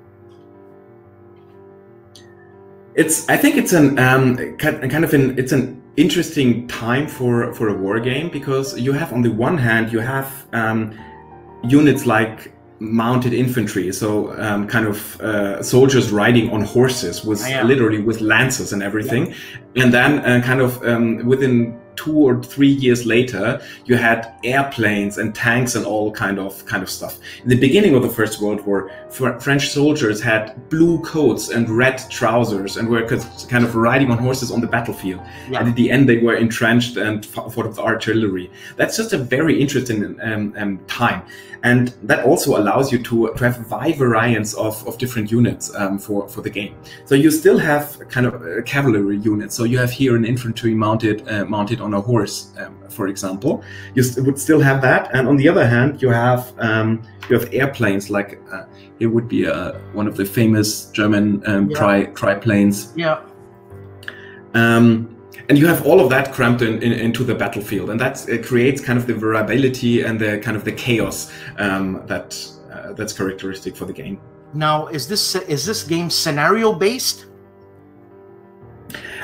It's. I think it's an um, kind of an. It's an interesting time for for a war game, because you have, on the one hand, you have um, units like mounted infantry, so um, kind of uh, soldiers riding on horses with literally with lances and everything, yeah. And then uh, kind of um, within two or three years later, you had airplanes and tanks and all kind of kind of stuff. In the beginning of the First World War, Fr French soldiers had blue coats and red trousers and were kind of riding on horses on the battlefield. Yeah. And at the end, they were entrenched and fought with artillery. That's just a very interesting um, um, time. And that also allows you to, to have wide variance of, of different units um, for, for the game. So you still have kind of a cavalry unit. So you have here an infantry mounted uh, mounted on a horse, um, for example. You st would still have that. And on the other hand, you have um, you have airplanes, like uh, here would be uh, one of the famous German um, yeah. tri triplanes. Yeah. Um, And you have all of that cramped in, in, into the battlefield, and that it creates kind of the variability and the kind of the chaos um, that uh, that's characteristic for the game. Now, is this is this game scenario based?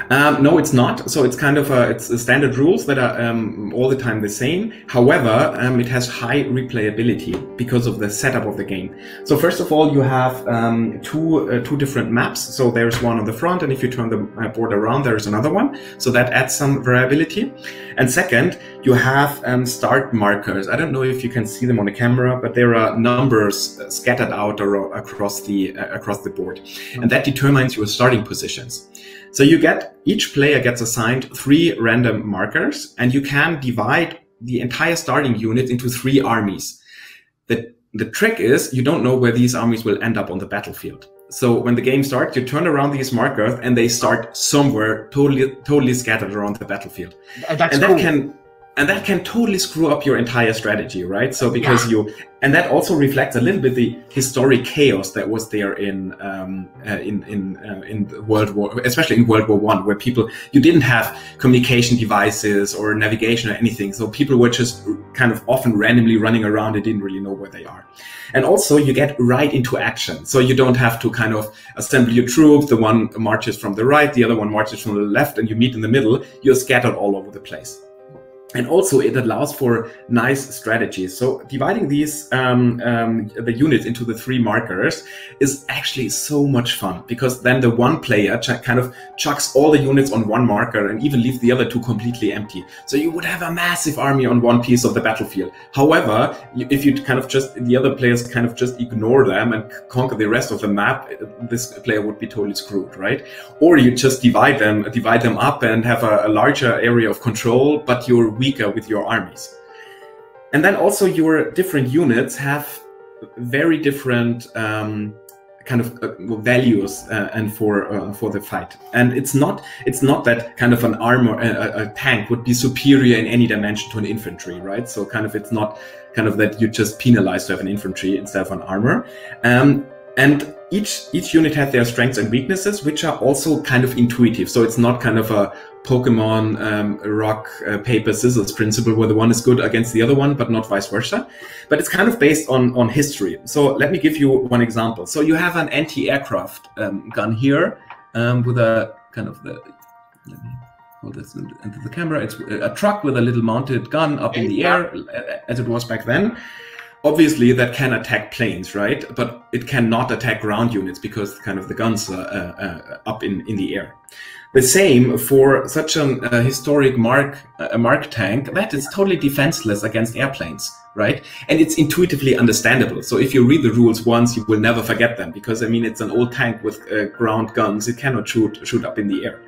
Um, no, it's not. So it's kind of a, it's a standard rules that are um, all the time the same. However, um, it has high replayability because of the setup of the game. So first of all, you have um, two uh, two different maps. So there's one on the front, and if you turn the board around, there's another one. So that adds some variability. And second, you have um, start markers. I don't know if you can see them on the camera, but there are numbers scattered out or across the uh, across the board, and that determines your starting positions. So you get, each player gets assigned three random markers, and you can divide the entire starting unit into three armies. The, the trick is you don't know where these armies will end up on the battlefield. So when the game starts, you turn around these markers and they start somewhere totally, totally scattered around the battlefield. That's and that cool. can, and that can totally screw up your entire strategy, right? So because yeah. you, and that also reflects a little bit the historic chaos that was there in um, uh, in in uh, in World War, especially in World War One, where people, you didn't have communication devices or navigation or anything, so people were just kind of often randomly running around and didn't really know where they are. And also you get right into action, so you don't have to kind of assemble your troops. The one marches from the right, the other one marches from the left, and you meet in the middle. You're scattered all over the place. And also it allows for nice strategies. So dividing these um, um, the units into the three markers is actually so much fun, because then the one player ch kind of chucks all the units on one marker and even leave the other two completely empty. So you would have a massive army on one piece of the battlefield. However, you, if you kind of just, the other players kind of just ignore them and conquer the rest of the map, this player would be totally screwed, right? Or you just divide them, divide them up and have a, a larger area of control, but you're weaker with your armies. And then also your different units have very different um, kind of uh, values uh, and for uh, for the fight. And it's not it's not that kind of an armor a, a tank would be superior in any dimension to an infantry, right? So kind of it's not kind of that you just penalize to have an infantry instead of an armor. Um, and each each unit has their strengths and weaknesses, which are also kind of intuitive. So it's not kind of a Pokemon um, rock, uh, paper, scissors principle where the one is good against the other one, but not vice versa. But it's kind of based on, on history. So let me give you one example. So you have an anti-aircraft um, gun here um, with a kind of the, let me hold this into the camera. It's a truck with a little mounted gun up in the air, as it was back then. Obviously, that can attack planes, right? But it cannot attack ground units because kind of the guns are uh, uh, up in, in the air. The same for such an uh, historic Mark, a Mark tank that is totally defenseless against airplanes, right? And it's intuitively understandable. So if you read the rules once, you will never forget them, because I mean, it's an old tank with uh, ground guns. It cannot shoot shoot up in the air.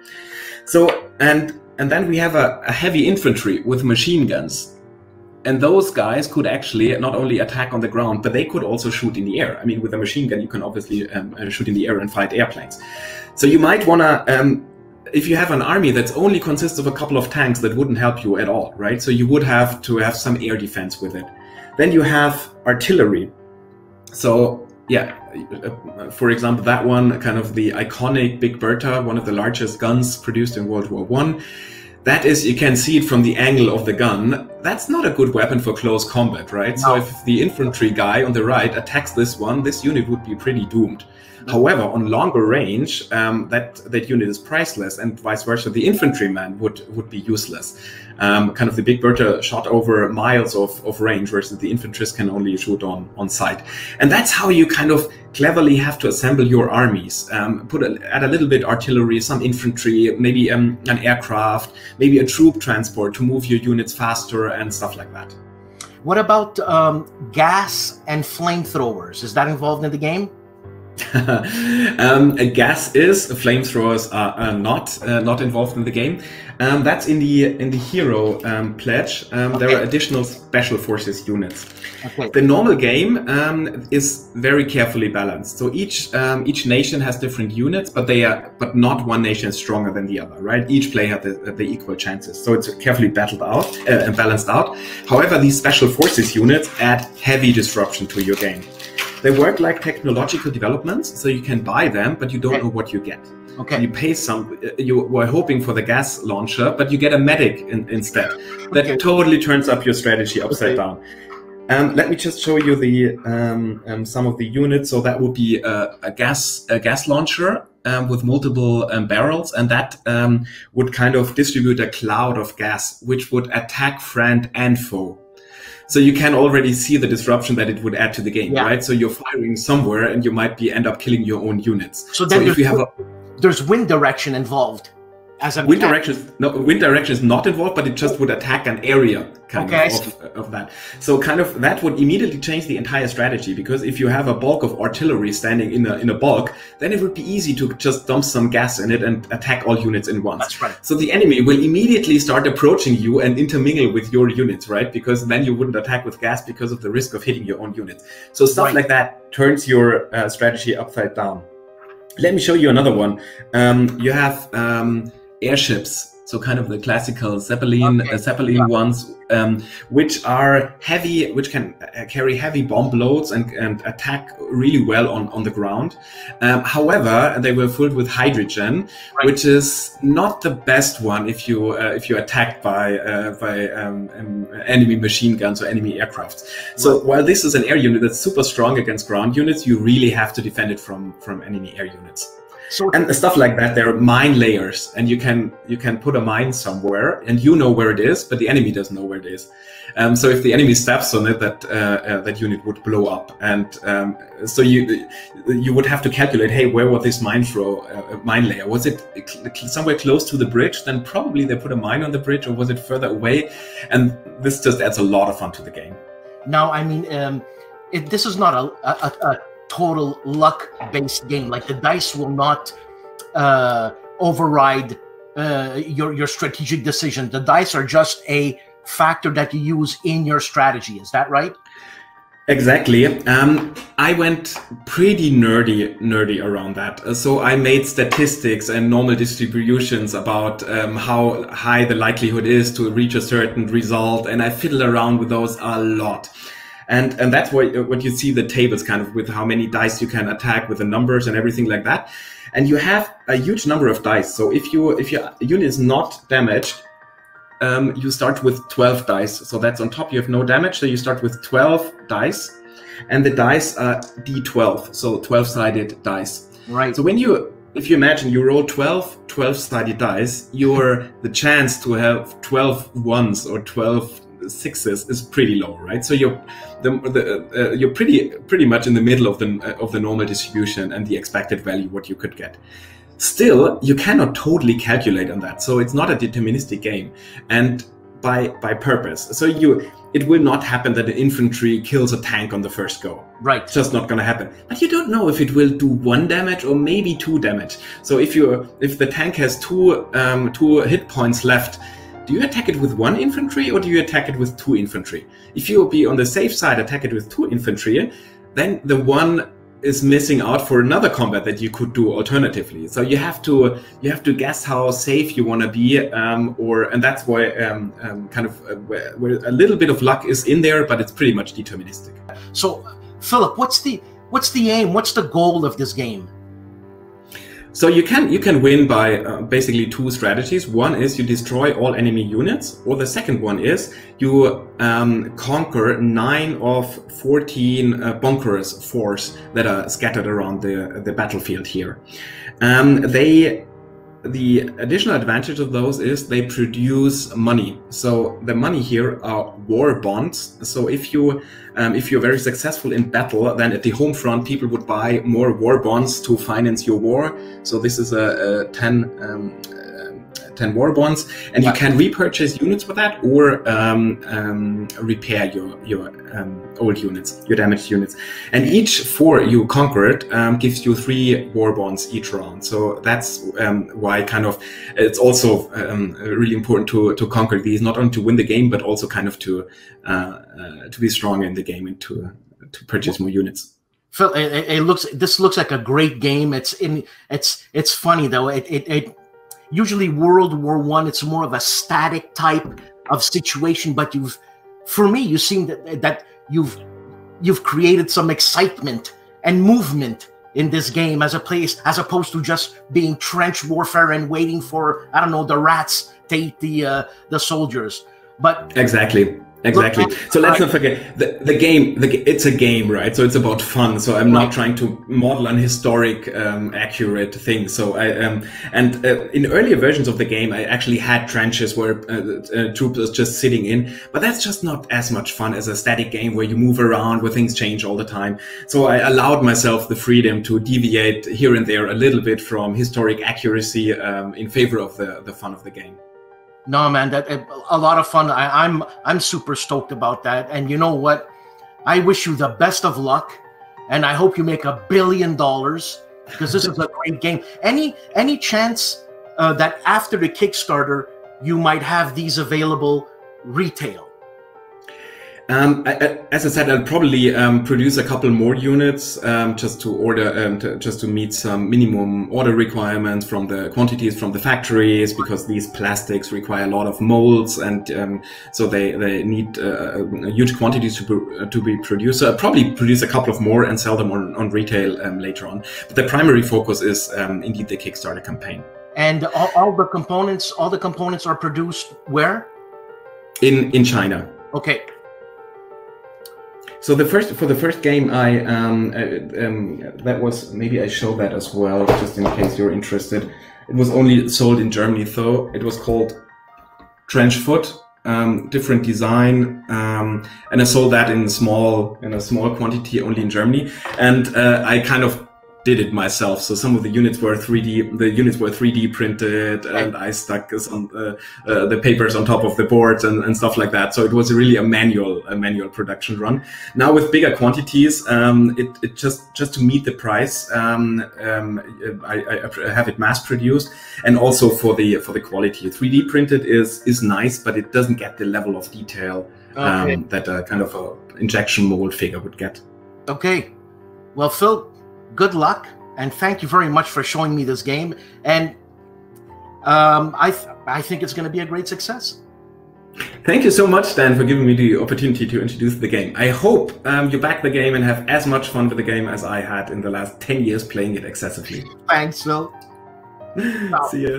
So and and then we have a, a heavy infantry with machine guns. And those guys could actually not only attack on the ground, but they could also shoot in the air. I mean, with a machine gun, you can obviously um, shoot in the air and fight airplanes. So you might want to, um, if you have an army that only consists of a couple of tanks, that wouldn't help you at all, right? So you would have to have some air defense with it. Then you have artillery. So yeah, for example, that one, kind of the iconic Big Bertha, one of the largest guns produced in World War One. That is, you can see it from the angle of the gun. That's not a good weapon for close combat, right? No. So if the infantry guy on the right attacks this one, this unit would be pretty doomed. However, on longer range, um, that, that unit is priceless, and vice versa, the infantryman would, would be useless. Um, kind of the Big Bertha shot over miles of, of range, versus the infanterists can only shoot on, on sight. And that's how you kind of cleverly have to assemble your armies. Um, put a, add a little bit artillery, some infantry, maybe um, an aircraft, maybe a troop transport to move your units faster and stuff like that. What about um, gas and flamethrowers? Is that involved in the game? um, gas is, flamethrowers are, are not uh, not involved in the game. Um, that's in the in the hero um, pledge. Um, okay. There are additional special forces units. Okay. The normal game um, is very carefully balanced. So each um, each nation has different units, but they are but not one nation is stronger than the other, right? Each player has the, the equal chances. So it's carefully battled out uh, and balanced out. However, these special forces units add heavy disruption to your game. They work like technological developments, so you can buy them, but you don't okay. know what you get. Okay. You pay some, you were hoping for the gas launcher, but you get a medic in, instead. That okay. totally turns up your strategy upside okay. down. Um, let me just show you the um, um, some of the units. So that would be a, a gas a gas launcher. um, with multiple um, barrels, and that um, would kind of distribute a cloud of gas, which would attack friend and foe. So you can already see the disruption that it would add to the game, yeah. right? So you're firing somewhere, and you might be end up killing your own units. So then so if you have a, there's wind direction involved. As a wind direction, no, wind direction is not involved, but it just would attack an area kind okay, of, of, of that. So kind of that would immediately change the entire strategy, because if you have a bulk of artillery standing in a in a bulk, then it would be easy to just dump some gas in it and attack all units in once. That's right. So the enemy will immediately start approaching you and intermingle with your units, right? Because then you wouldn't attack with gas because of the risk of hitting your own units. So stuff right. like that turns your uh, strategy upside down. Let me show you another one. Um, you have um, airships, so kind of the classical Zeppelin, okay. uh, Zeppelin yeah. ones, um, which are heavy, which can uh, carry heavy bomb loads and, and attack really well on, on the ground. Um, however, they were filled with hydrogen, right. which is not the best one if you uh, if you're attacked by uh, by um, um, enemy machine guns or enemy aircrafts. So right. while this is an air unit that's super strong against ground units, you really have to defend it from from enemy air units. So, and stuff like that. There are mine layers, and you can you can put a mine somewhere, and you know where it is, but the enemy doesn't know where it is. Um, so if the enemy steps on it, that uh, uh, that unit would blow up, and um, so you you would have to calculate, hey, where was this mine throw uh, mine layer? Was it somewhere close to the bridge? Then probably they put a mine on the bridge, or was it further away? And this just adds a lot of fun to the game. Now, I mean, um, it, this is not a, a, a total luck-based game. Like the dice will not uh, override uh, your your strategic decision. The dice are just a factor that you use in your strategy. Is that right? Exactly. Um, I went pretty nerdy, nerdy around that. So I made statistics and normal distributions about um, how high the likelihood is to reach a certain result, and I fiddled around with those a lot. And and that's what what you see the tables kind of with how many dice you can attack with the numbers and everything like that. And you have a huge number of dice. So if you if your unit is not damaged, um, you start with twelve dice. So that's on top. You have no damage, so you start with twelve dice, and the dice are D twelve, so twelve-sided dice. Right. So when you if you imagine you roll twelve twelve-sided dice, your the chance to have twelve ones or twelve sixes is pretty low, right? So you're the, the uh, you're pretty pretty much in the middle of the uh, of the normal distribution and the expected value what you could get. Still, you cannot totally calculate on that, so it's not a deterministic game, and by by purpose. So you it will not happen that the infantry kills a tank on the first go. Right. It's just not going to happen. But you don't know if it will do one damage or maybe two damage. So if you if the tank has two um, two hit points left, do you attack it with one infantry or do you attack it with two infantry? If you be on the safe side, attack it with two infantry, then the one is missing out for another combat that you could do alternatively. So you have to you have to guess how safe you want to be, um, or and that's why um, um, kind of uh, where, where a little bit of luck is in there, but it's pretty much deterministic. So, Philip, what's the what's the aim? What's the goal of this game? So you can you can win by uh, basically two strategies. One is you destroy all enemy units, or the second one is you um, conquer nine of fourteen uh, bunkers force that are scattered around the the battlefield here. Um, they the additional advantage of those is they produce money. So the money here are war bonds. So if you um, if you're very successful in battle, then at the home front, people would buy more war bonds to finance your war. So this is a, a ten, um, uh, ten war bonds, and you can repurchase units with that, or um, um, repair your your um, old units, your damaged units. And each four you conquered um, gives you three war bonds each round. So that's um, why kind of it's also um, really important to to conquer these, not only to win the game, but also kind of to uh, uh, to be stronger in the game and to to purchase more units. Phil, it, it looks this looks like a great game. It's in it's it's funny though. It it, it usually World War One, it's more of a static type of situation, but you've, for me, you seem that that you've you've created some excitement and movement in this game as a place, as opposed to just being trench warfare and waiting for, I don't know, the rats to eat the uh, the soldiers. But exactly. Exactly. Look, so let's I, not forget the, the game. The, it's a game, right? So it's about fun. So I'm right. not trying to model an historic, um, accurate thing. So I um, and uh, in earlier versions of the game, I actually had trenches where uh, uh, troops was just sitting in. But that's just not as much fun as a static game where you move around, where things change all the time. So I allowed myself the freedom to deviate here and there a little bit from historic accuracy um, in favor of the the fun of the game. No, man, that a lot of fun. I, I'm I'm super stoked about that. And you know what? I wish you the best of luck, and I hope you make a billion dollars because this is a great game. Any any chance uh, that after the Kickstarter you might have these available retail? Um, I, I, as I said, I'll probably um, produce a couple more units um, just to order, um, to, just to meet some minimum order requirements from the quantities from the factories, because these plastics require a lot of molds, and um, so they they need uh, huge quantities to be, uh, to be produced. So I'll probably produce a couple of more and sell them on, on retail um, later on. But the primary focus is um, indeed the Kickstarter campaign. And all, all the components, all the components are produced where? In in China. Okay. So the first for the first game, I um, uh, um, that was maybe I show that as well, just in case you're interested. It was only sold in Germany, though. It was called Trenchfoot, um, different design, um, and I sold that in small in a small quantity only in Germany. And uh, I kind of did it myself. So some of the units were three D. The units were three D printed, and I stuck some uh, uh, the papers on top of the boards and, and stuff like that. So it was really a manual a manual production run. Now with bigger quantities, um, it, it just just to meet the price, um, um, I, I have it mass produced, and also for the for the quality. three D printed is is nice, but it doesn't get the level of detail um, okay. that a kind of a injection mold figure would get. Okay, well, Phil, good luck, and thank you very much for showing me this game. And um, I th I think it's going to be a great success. Thank you so much, Dan, for giving me the opportunity to introduce the game. I hope um, you back the game and have as much fun with the game as I had in the last ten years playing it excessively. Thanks, Phil. See ya.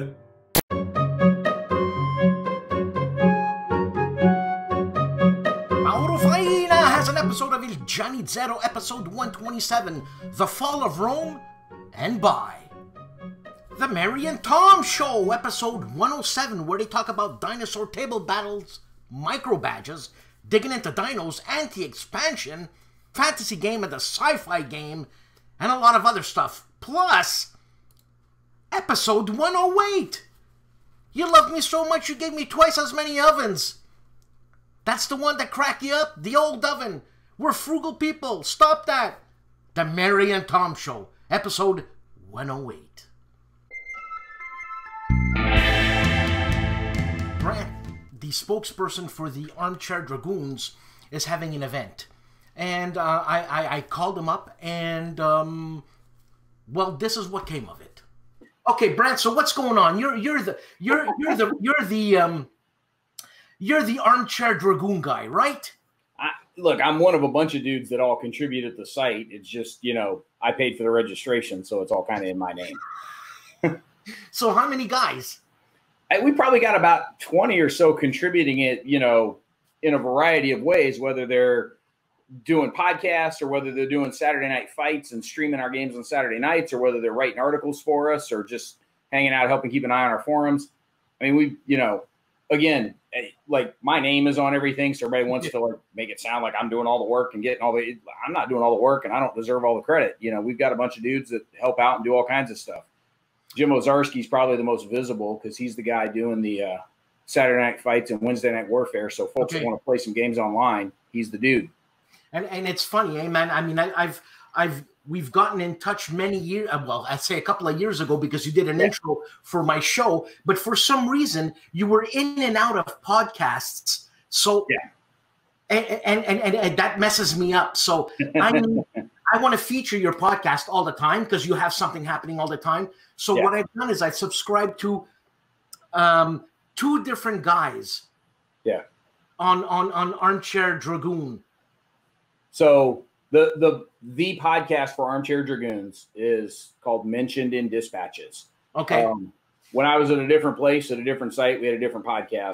Has an episode of Il Gianni Zero, episode one twenty-seven, The Fall of Rome, and by The Mary and Tom Show, episode one oh seven, where they talk about dinosaur table battles, micro badges, digging into dinos, anti-expansion, fantasy game and the sci-fi game, and a lot of other stuff. Plus, episode one oh eight. You love me so much you gave me twice as many ovens. That's the one that cracked you up? The old oven. We're frugal people. Stop that. The Mary and Tom Show, episode one oh eight. Brant, the spokesperson for the Armchair Dragoons, is having an event. And uh, I, I, I called him up, and, um, well, this is what came of it. Okay, Brant, so what's going on? You're, you're the, you're, you're the, you're the, um, You're the Armchair Dragoon guy, right? I, look, I'm one of a bunch of dudes that all contribute at the site. It's just, you know, I paid for the registration, so it's all kind of in my name. So how many guys? I, we probably got about twenty or so contributing it, you know, in a variety of ways, whether they're doing podcasts or whether they're doing Saturday night fights and streaming our games on Saturday nights, or whether they're writing articles for us or just hanging out, helping keep an eye on our forums. I mean, we, you know, again, like my name is on everything, so everybody wants to like make it sound like I'm doing all the work and getting all the. I'm not doing all the work, and I don't deserve all the credit. You know, we've got a bunch of dudes that help out and do all kinds of stuff. Jim Ozarski's probably the most visible because he's the guy doing the uh, Saturday night fights and Wednesday night warfare. So folks okay. that want to play some games online, he's the dude. And and it's funny, eh, man. I mean, I, I've I've we've gotten in touch many years. Well, I'd say a couple of years ago because you did an yeah. intro for my show, but for some reason you were in and out of podcasts. So yeah, and and and, and, and that messes me up. So I mean, I want to feature your podcast all the time because you have something happening all the time. So yeah. what I've done is I've subscribed to um, two different guys. Yeah. On on on Armchair Dragoon. So the the the podcast for Armchair Dragoons is called Mentioned in Dispatches. Okay. Um, when I was at a different place at a different site, we had a different podcast.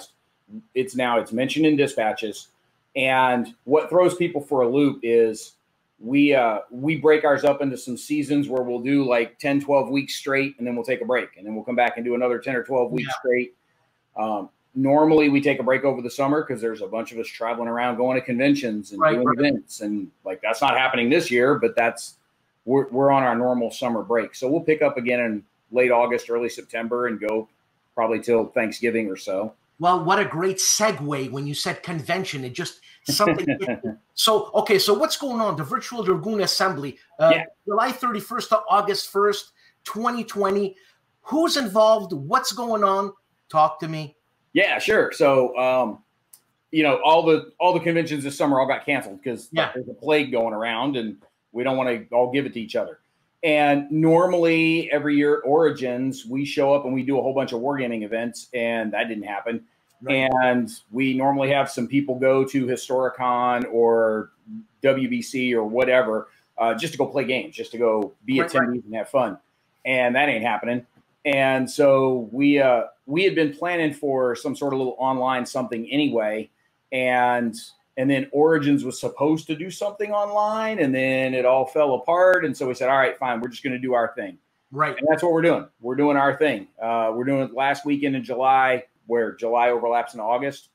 it's now it's mentioned in dispatches. And what throws people for a loop is we uh, we break ours up into some seasons where we'll do like ten, twelve weeks straight, and then we'll take a break, and then we'll come back and do another ten or twelve weeks yeah. straight. Um, normally we take a break over the summer because there's a bunch of us traveling around, going to conventions and right, doing right. events, and like that's not happening this year, but that's we're we're on our normal summer break, so we'll pick up again in late August, early September, and go probably till Thanksgiving or so. Well, what a great segue when you said convention. It just something. so, okay, so what's going on? The Virtual Dragoon Assembly, uh, yeah. July thirty-first to August first, twenty twenty. Who's involved? What's going on? Talk to me. Yeah, sure. So, um, you know, all the all the conventions this summer all got canceled because yeah. there's a plague going around, and we don't want to all give it to each other. And normally every year at Origins, we show up and we do a whole bunch of wargaming events, and that didn't happen. Right. And we normally have some people go to Historicon or W B C or whatever uh, just to go play games, just to go be right, attendees right. and have fun. And that ain't happening. And so we uh, we had been planning for some sort of little online something anyway. And and then Origins was supposed to do something online, and then it all fell apart. And so we said, all right, fine, we're just going to do our thing. Right. And that's what we're doing. We're doing our thing. Uh, we're doing it last weekend in July, where July overlaps into August.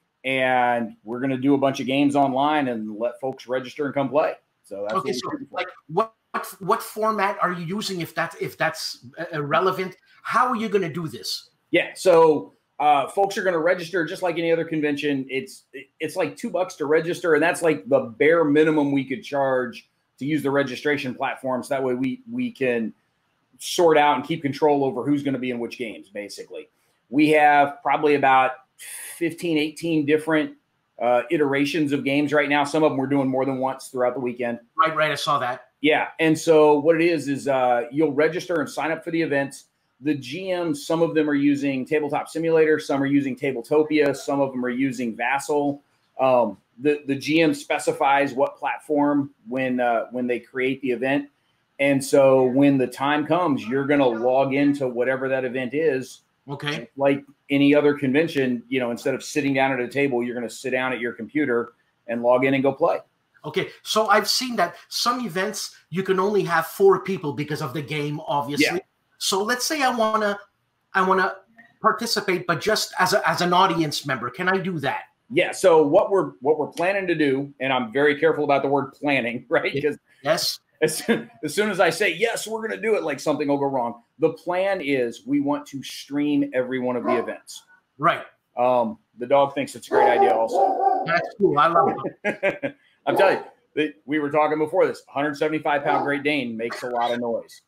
And we're going to do a bunch of games online and let folks register and come play. So that's okay. what So, like, what what format are you using? If that's if that's irrelevant, how are you going to do this? Yeah. So uh, folks are going to register just like any other convention. It's it's like two bucks to register, and that's like the bare minimum we could charge to use the registration platforms. That way, we we can sort out and keep control over who's going to be in which games. Basically, we have probably about fifteen, eighteen different uh, iterations of games right now. Some of them we're doing more than once throughout the weekend. Right, right. I saw that. Yeah. And so what it is, is uh, you'll register and sign up for the events. The G Ms, some of them are using Tabletop Simulator. Some are using Tabletopia. Some of them are using Vassal. Um, the, the G M specifies what platform when, uh, when they create the event. And so when the time comes, you're going to log into whatever that event is. Okay. Like any other convention, you know, instead of sitting down at a table, you're going to sit down at your computer and log in and go play. Okay. So I've seen that some events you can only have four people because of the game, obviously. Yeah. So let's say I want to, I want to participate, but just as a, as an audience member, can I do that? Yeah. So what we're, what we're planning to do, and I'm very careful about the word planning, right? Because yes. As soon, as soon as I say, yes, we're going to do it, like something will go wrong. The plan is we want to stream every one of the events. Right. Um, the dog thinks it's a great idea also. That's cool. I love it. I'm telling you, we were talking before this. one hundred seventy-five pound Great Dane makes a lot of noise.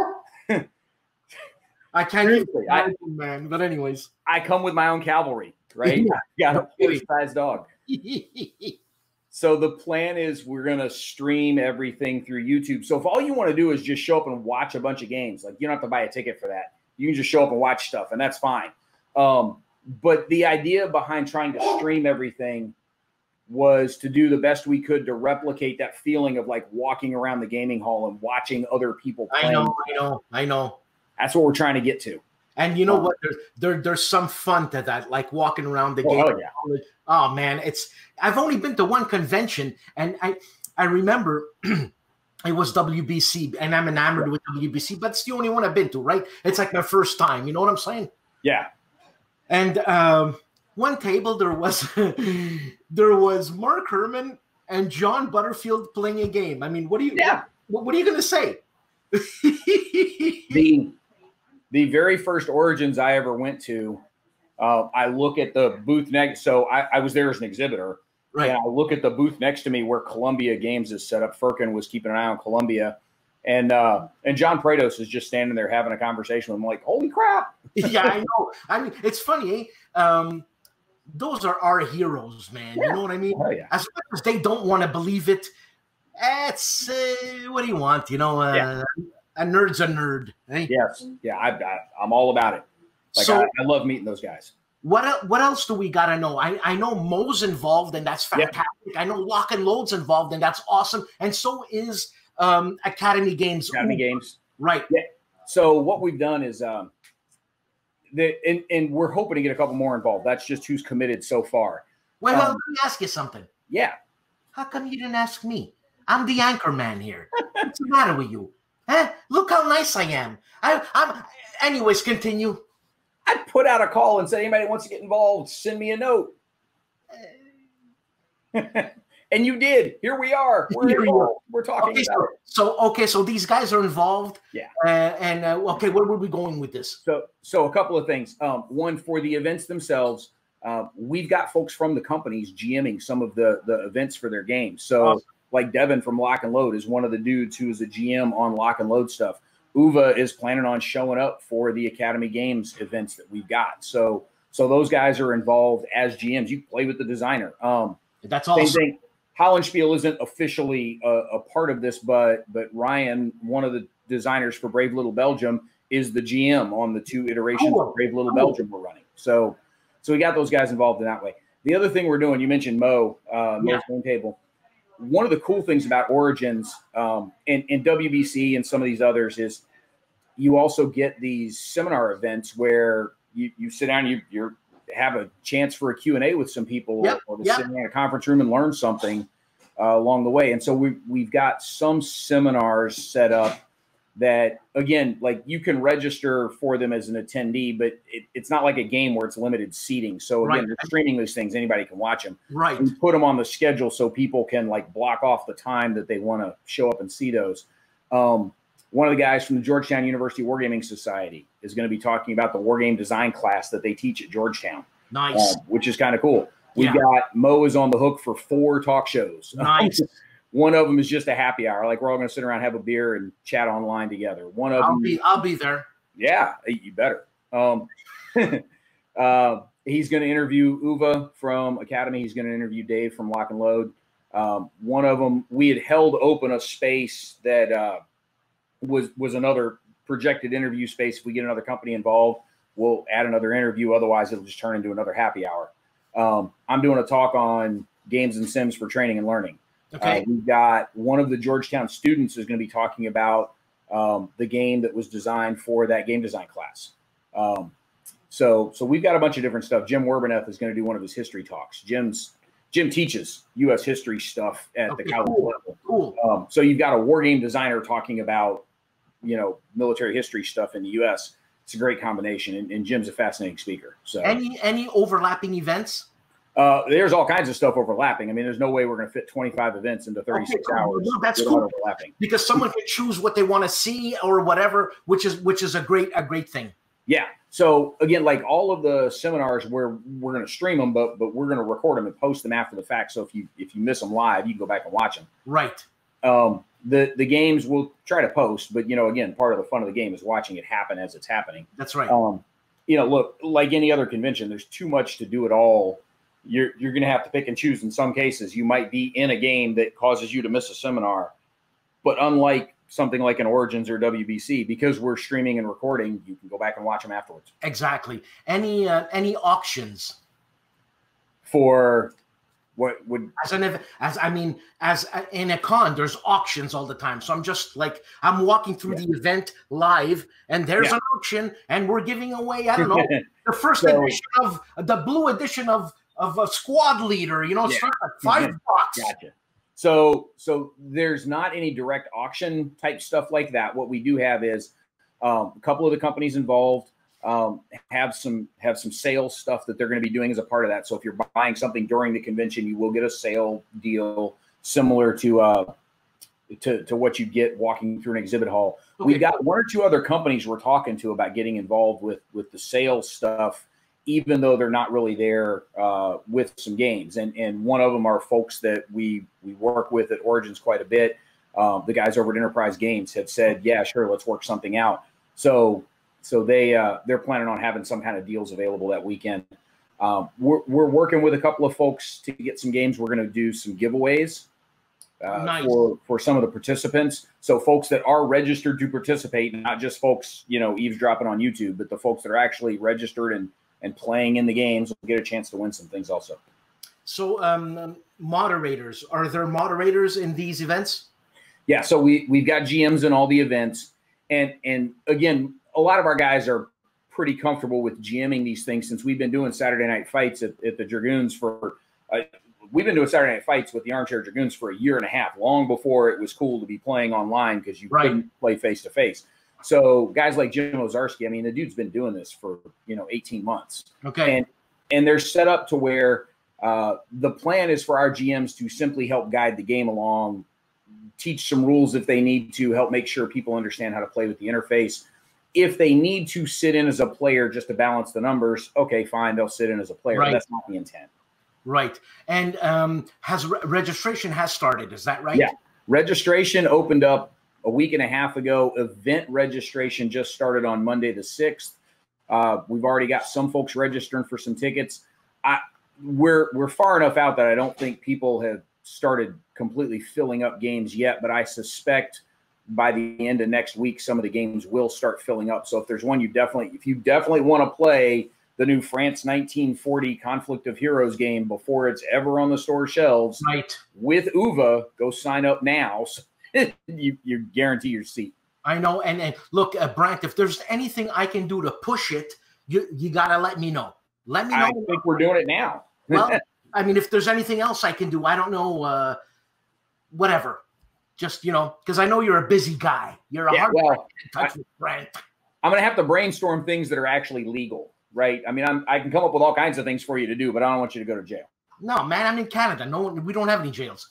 I can't even I, man, but anyways. I come with my own cavalry, right? Yeah. I got a full-size dog. So the plan is we're going to stream everything through YouTube. So if all you want to do is just show up and watch a bunch of games, like you don't have to buy a ticket for that. You can just show up and watch stuff, and that's fine. Um, but the idea behind trying to stream everything was to do the best we could to replicate that feeling of like walking around the gaming hall and watching other people play. I know, I know, I know. That's what we're trying to get to. And you know um, what? There, there, there's some fun to that, like walking around the oh, game. Oh, yeah. Oh man, it's. I've only been to one convention, and I, I remember it was W B C, and I'm enamored with W B C, but it's the only one I've been to. Right? It's like my first time. You know what I'm saying? Yeah. And um, one table there was there was Mark Herman and John Butterfield playing a game. I mean, what do you? Yeah. What, what are you going to say? the the very first Origins I ever went to, uh, I look at the booth next. So I, I was there as an exhibitor, right? And I look at the booth next to me where Columbia Games is set up. Firkin was keeping an eye on Columbia, and uh, and John Prados is just standing there having a conversation with him. I'm like, holy crap! Yeah, I know. I mean, it's funny. Eh? Um, those are our heroes, man. Yeah. You know what I mean? Oh, yeah. As much as they don't want to believe it, it's uh, what do you want? You know, uh, yeah. a nerd's a nerd. Eh? Yes, yeah, I, I, I'm all about it. Like so, I, I love meeting those guys. What what else do we got to know? I, I know Mo's involved, and that's fantastic. Yeah. I know Lock and Load's involved, and that's awesome. And so is um, Academy Games. Academy Ooh. Games. Right. Yeah. So what we've done is um, the, and, and we're hoping to get a couple more involved. That's just who's committed so far. Well, Um, let me ask you something. Yeah. How come you didn't ask me? I'm the anchor man here. What's the matter with you? Huh? Look how nice I am. I, I'm. Anyways, continue. I put out a call and said, anybody wants to get involved, send me a note. And you did. Here we are. We're Here we involved. We're talking Okay, about so, it. so okay, so these guys are involved. Yeah. Uh, and uh, okay, where were we going with this? So, so a couple of things. Um, one, for the events themselves, uh, we've got folks from the companies GMing some of the the events for their games. So, Awesome. like Devin from Lock and Load is one of the dudes who is a G M on Lock and Load stuff. Uva is planning on showing up for the Academy Games events that we've got. So, so those guys are involved as G Ms. You play with the designer. Um, That's same awesome. thing. Hollandspiel isn't officially a, a part of this, but but Ryan, one of the designers for Brave Little Belgium, is the G M on the two iterations Cool. of Brave Little Cool. Belgium we're running. So, so we got those guys involved in that way. The other thing we're doing, you mentioned Mo, uh, Mo's Yeah. Game Table. One of the cool things about Origins um, and, and W B C and some of these others is you also get these seminar events where you, you sit down, you you're have a chance for a Q and A with some people Yep, or to yep. sit in a conference room and learn something uh, along the way. And so we, we've got some seminars set up that, again, like you can register for them as an attendee, but it, it's not like a game where it's limited seating. So again, Right. they're streaming these things. Anybody can watch them. Right. We put them on the schedule so people can like block off the time that they want to show up and see those. Um, one of the guys from the Georgetown University Wargaming Society is going to be talking about the wargame design class that they teach at Georgetown, Nice. um, which is kind of cool. We've Yeah. got Mo is on the hook for four talk shows. Nice. One of them is just a happy hour. Like we're all going to sit around, have a beer, and chat online together. One of I'll them, be I'll be there. yeah, you better. Um, uh, he's going to interview Uva from Academy. He's going to interview Dave from Lock and Load. Um, one of them, we had held open a space that uh, was was another projected interview space. If we get another company involved, we'll add another interview. Otherwise, it'll just turn into another happy hour. Um, I'm doing a talk on games and sims for training and learning. Okay. Uh, we've got one of the Georgetown students is going to be talking about um, the game that was designed for that game design class. Um, so, so we've got a bunch of different stuff. Jim Werbenoth is going to do one of his history talks. Jim's Jim teaches U S history stuff at Okay, the college cool. level. Cool. Um, so you've got a war game designer talking about, you know, military history stuff in the U S. It's a great combination, and, and Jim's a fascinating speaker. So Any any overlapping events? uh, there's all kinds of stuff overlapping. I mean, there's no way we're going to fit twenty-five events into thirty-six Okay, cool. hours. No, that's without cool. overlapping. Because someone can choose what they want to see or whatever, which is which is a great a great thing. Yeah. So again, like all of the seminars, where we're going to stream them, but but we're going to record them and post them after the fact. So if you if you miss them live, you can go back and watch them. Right. Um, the the games we'll try to post, but you know, again, part of the fun of the game is watching it happen as it's happening. That's right. Um, you know, look, like any other convention, there's too much to do it all. You're you're going to have to pick and choose. In some cases, you might be in a game that causes you to miss a seminar, but unlike something like an Origins or W B C, because we're streaming and recording, you can go back and watch them afterwards. Exactly. Any uh, any auctions For what would as an ev- as I mean as a, in a con, there's auctions all the time. So I'm just like I'm walking through Yeah. the event live, and there's Yeah. an auction, and we're giving away I don't know the first So- edition of the blue edition of of a squad leader. You know, Yeah. starting at five Mhm. bucks. Gotcha. So, so there's not any direct auction type stuff like that. What we do have is um, a couple of the companies involved um, have some have some sales stuff that they're going to be doing as a part of that. So if you're buying something during the convention, you will get a sale deal similar to uh, to, to what you get walking through an exhibit hall. Okay. We've got one or two other companies we're talking to about getting involved with with the sales stuff, even though they're not really there uh, with some games. And and one of them are folks that we we work with at Origins quite a bit. Um, the guys over at Enterprise Games had said, yeah, sure, let's work something out. So so they uh, they're planning on having some kind of deals available that weekend. Um, we're we're working with a couple of folks to get some games. We're going to do some giveaways uh, Nice. for for some of the participants. So folks that are registered to participate, not just folks you know eavesdropping on YouTube, but the folks that are actually registered and and playing in the games will get a chance to win some things also. So um, um, moderators, are there moderators in these events? Yeah, so we we've got G Ms in all the events, and and again, a lot of our guys are pretty comfortable with GMing these things since we've been doing Saturday night fights at, at the Dragoons for uh, we've been doing Saturday night fights with the Armchair Dragoons for a year and a half, long before it was cool to be playing online because you Right. couldn't play face to face. So guys like Jim Ozarski, I mean, the dude's been doing this for, you know, eighteen months. Okay. And and they're set up to where uh, the plan is for our G Ms to simply help guide the game along, teach some rules if they need to, help make sure people understand how to play with the interface. If they need to sit in as a player just to balance the numbers, okay, fine, they'll sit in as a player. Right. But that's not the intent. Right. And um, has re- registration has started. Is that right? Yeah. Registration opened up a week and a half ago. Event registration just started on Monday the sixth. Uh, we've already got some folks registering for some tickets. I, we're we're far enough out that I don't think people have started completely filling up games yet, but I suspect by the end of next week, some of the games will start filling up. So if there's one you definitely, if you definitely want to play the new France nineteen forty Conflict of Heroes game before it's ever on the store shelves, Right. with U V A, go sign up now. So you you guarantee your seat. I know. And, and look, uh, Brandt, if there's anything I can do to push it, you you gotta let me know. Let me know. I think we're doing it now. Well, I mean, if there's anything else I can do, I don't know. Uh, whatever. Just, you know, because I know you're a busy guy. You're a Yeah, hard well, guy to get in touch I- with Brandt. I'm going to have to brainstorm things that are actually legal, right? I mean, I'm, I can come up with all kinds of things for you to do, but I don't want you to go to jail. No, man, I'm in Canada. No, one- we don't have any jails.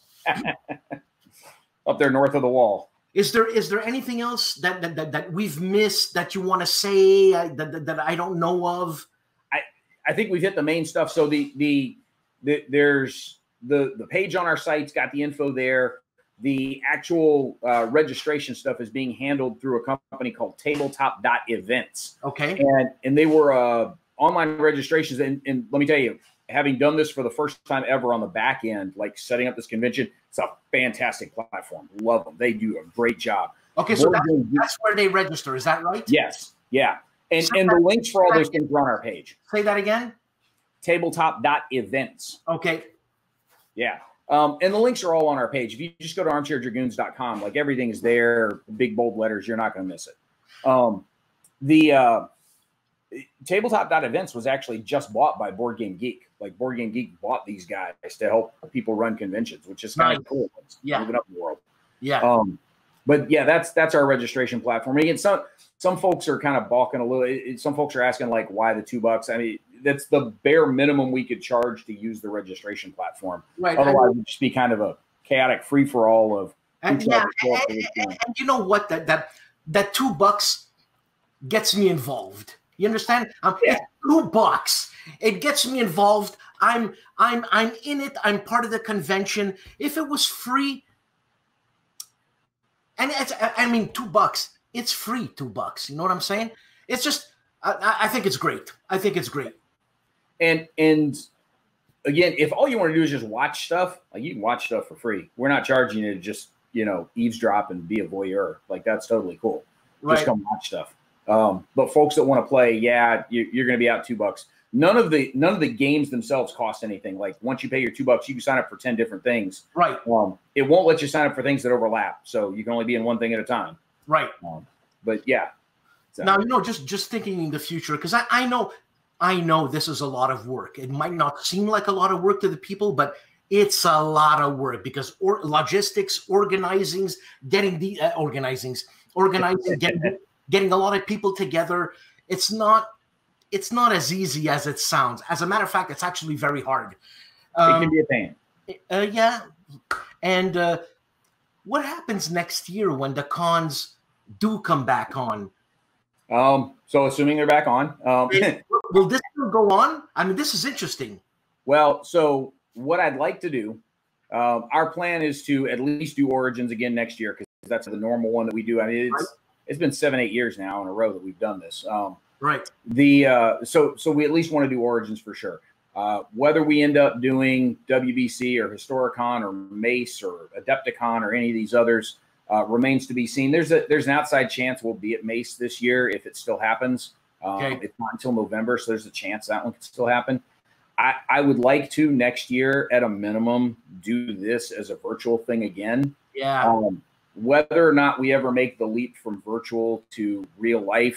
Up there north of the wall. Is there is there anything else that that, that, that we've missed that you want to say uh, that, that that I don't know of? I think we've hit the main stuff. So the the, the there's the the page on our site's got the info there. The actual uh, registration stuff is being handled through a company called tabletop dot events. Okay. And and they were uh, online registrations. And, and let me tell you, having done this for the first time ever on the back end, like setting up this convention, it's a fantastic platform. Love them. They do a great job. Okay, so Board that's, Game Geek- that's where they register. Is that right? Yes. Yeah. And, So and the that- links for all those things are on our page. Say that again. tabletop dot events. Okay. Yeah. Um, and the links are all on our page. If you just go to armchair dragoons dot com, like everything is there, big bold letters, you're not going to miss it. Um, the uh, tabletop dot events was actually just bought by Board Game Geek. Like Board Game Geek bought these guys to help people run conventions, which is kind Nice. of cool. It's Yeah. moving up the world. Yeah. Um, but yeah, that's that's our registration platform. Again, some some folks are kind of balking a little. It, it- some folks are asking like, why the two bucks? I mean, that's the bare minimum we could charge to use the registration platform. Right. Otherwise, it'd just be kind of a chaotic free for all of. And, who yeah, tried to show up and, for this and- game. and you know what? That that that two bucks gets me involved. You understand? Um, Yeah. It's two bucks. It gets me involved. I'm I'm I'm in it. I'm part of the convention. If it was free, and it's I mean two bucks. It's free two bucks. You know what I'm saying? It's just I, I- I think it's great. I think it's great. And and again, if all you want to do is just watch stuff, like you can watch stuff for free. We're not charging you to just you know eavesdrop and be a voyeur. Like that's totally cool. Right. Just come watch stuff. Um, but folks that want to play, yeah, you, you're going to be out two bucks. None of the none of the games themselves cost anything. Like once you pay your two bucks, you can sign up for ten different things. Right. Um, it won't let you sign up for things that overlap, so you can only be in one thing at a time. Right. Um, but yeah. So, Now, you know, just just thinking in the future, because I, I know I know this is a lot of work. It might not seem like a lot of work to the people, but it's a lot of work because or, logistics, organizings, getting the uh, organizings, organizing, getting getting a lot of people together. It's not it's not as easy as it sounds. As a matter of fact, it's actually very hard. it can Um, be a pain. uh, yeah, and uh, what happens next year when the cons do come back on? Um, so assuming they're back on, um, Will this still go on? I mean, this is interesting. well, so what I'd like to do, um, our plan is to at least do Origins again next year because that's the normal one that we do. I mean, it's it's been seven, eight years now in a row that we've done this. Um, Right. the uh, so so we at least want to do Origins for sure. Uh, whether we end up doing W B C or Historicon or Mace or Adepticon or any of these others uh, remains to be seen. There's a there's an outside chance we'll be at Mace this year if it still happens. Um, Okay. It's not until November, so there's a chance that one could still happen. I, I would like to next year at a minimum do this as a virtual thing again. Yeah. Um, whether or not we ever make the leap from virtual to real life,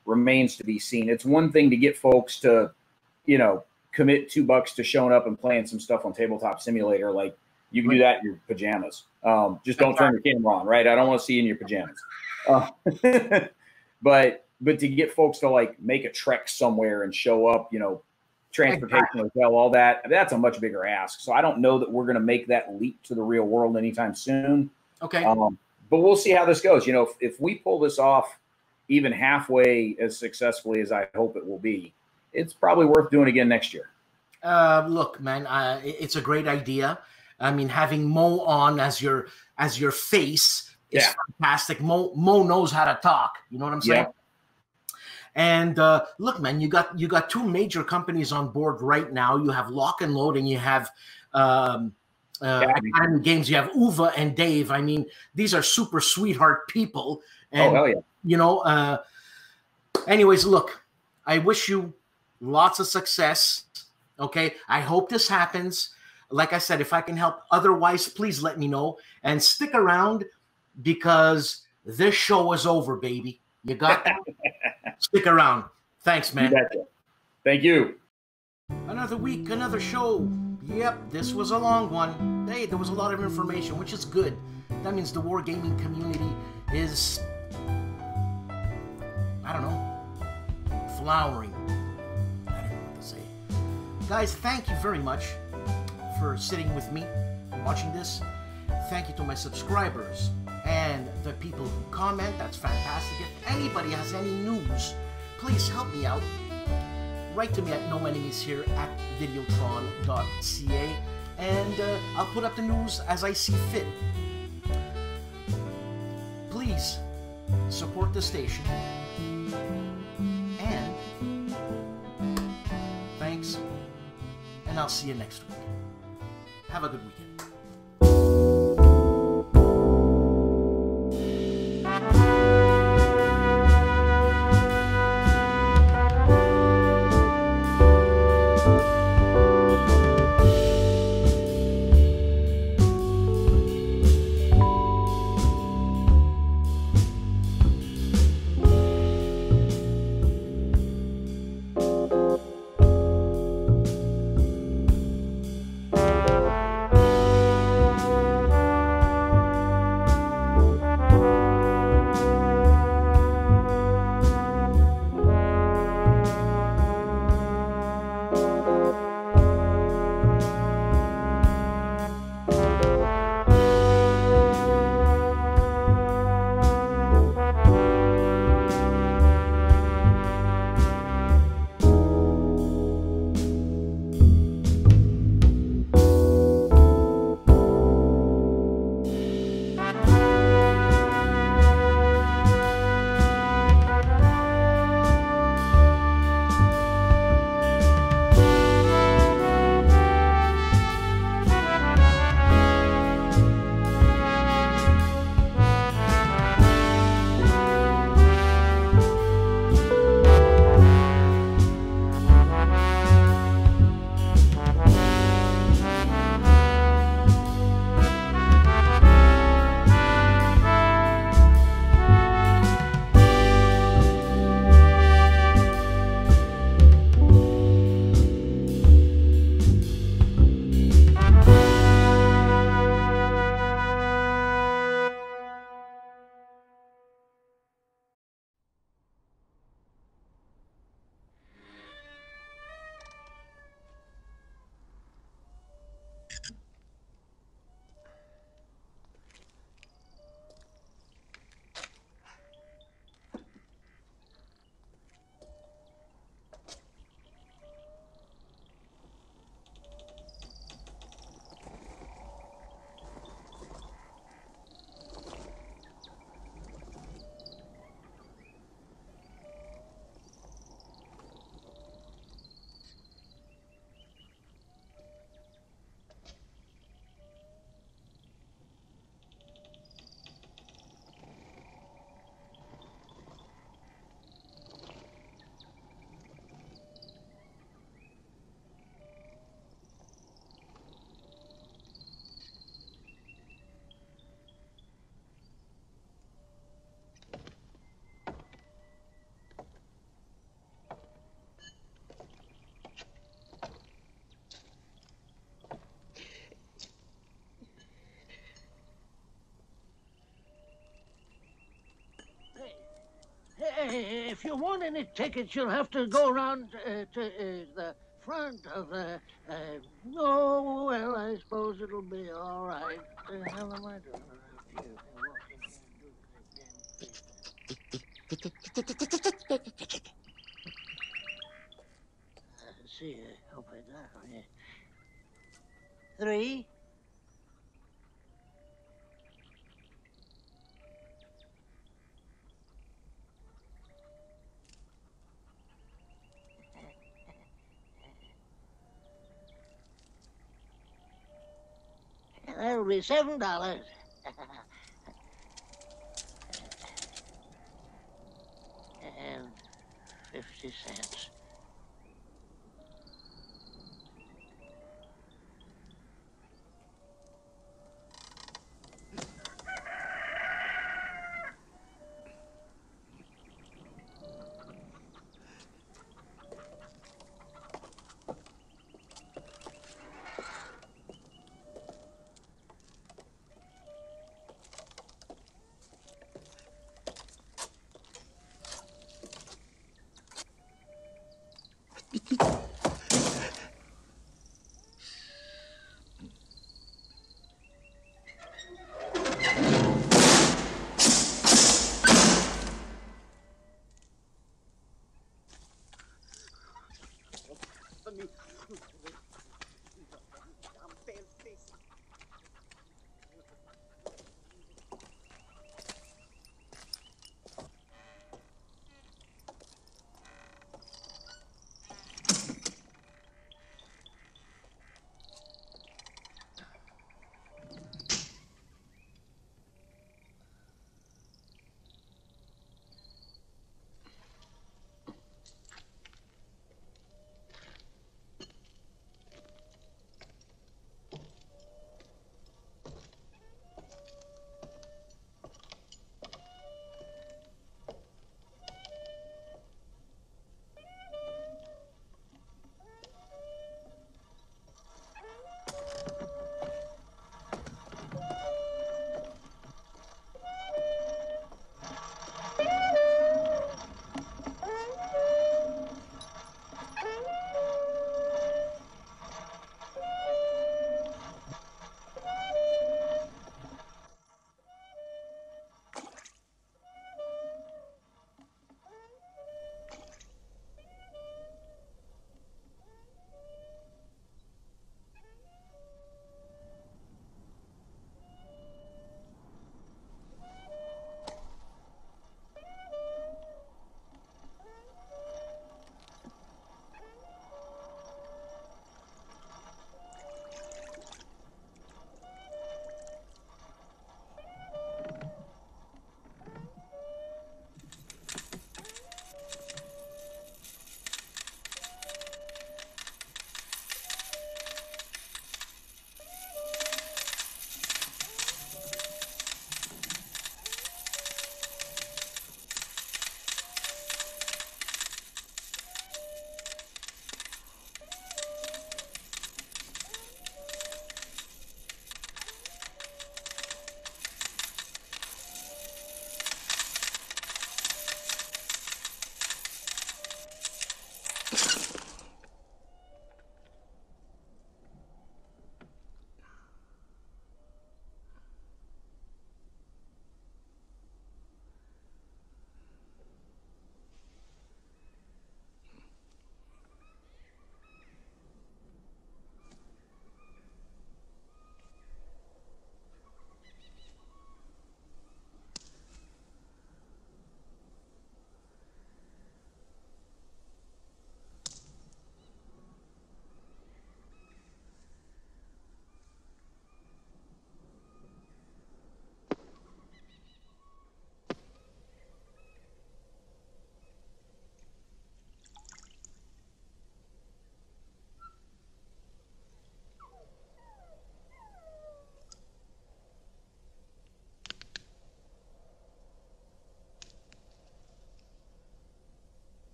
remains to be seen. It's one thing to get folks to, you know, commit two bucks to showing up and playing some stuff on Tabletop Simulator. Like, you can do that in your pajamas. Um, just don't turn your camera on, right? I don't want to see you in your pajamas. Uh, but but to get folks to like make a trek somewhere and show up, you know, transportation, hotel, all that, that's a much bigger ask. So I don't know that we're going to make that leap to the real world anytime soon. Okay. Um, but we'll see how this goes. You know, if, if we pull this off even halfway as successfully as I hope it will be, it's probably worth doing again next year. Uh, look, man, uh, it's a great idea. I mean, having Mo on as your as your face is Yeah. fantastic. Mo Mo knows how to talk. You know what I'm saying? Yeah. And uh, look, man, you got you got two major companies on board right now. You have Lock and Load, and you have um, uh, Academy. Academy Games. You have Uva and Dave. I mean, these are super sweetheart people. And, Oh, hell yeah. you know, uh, anyways, look, I wish you lots of success. Okay, I hope this happens. Like I said, if I can help otherwise, please let me know. And stick around because this show is over, baby. You got that? Stick around. Thanks, man. You betcha. Thank you. Another week, another show. Yep, this was a long one. Hey, there was a lot of information, which is good. That means the wargaming community is, I don't know, flowering. I don't know what to say. Guys, thank you very much for sitting with me and watching this. Thank you to my subscribers and the people who comment. That's fantastic. If anybody has any news, please help me out. Write to me at no enemies here at videotron dot c a, and uh, I'll put up the news as I see fit. Please support the station. And thanks, and I'll see you next week. Have a good weekend. if you want any tickets, you'll have to go around uh, to uh, the front of the... Uh, oh, well, I suppose it'll be all right. The hell am I doing around here? I walk in here and do the damn thing. Uh, let's see, I hope I got it. Yeah. Three. That'll be seven dollars. And fifty cents.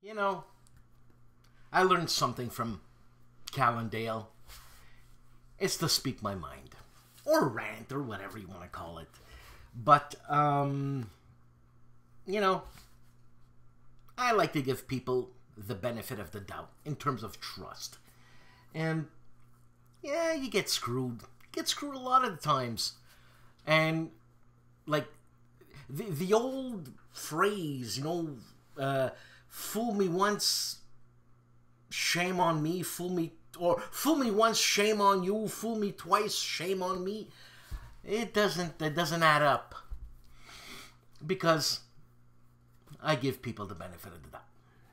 You know, I learned something from Callendale. It's to speak my mind. Or rant, or whatever you want to call it. But, um, you know, I like to give people the benefit of the doubt in terms of trust. And, yeah, you get screwed. You get screwed a lot of the times. And, like, the, the old phrase, you know, uh, fool me once, shame on me, fool me, or fool me once, shame on you, fool me twice, shame on me. It doesn't, it doesn't add up. Because I give people the benefit of the doubt.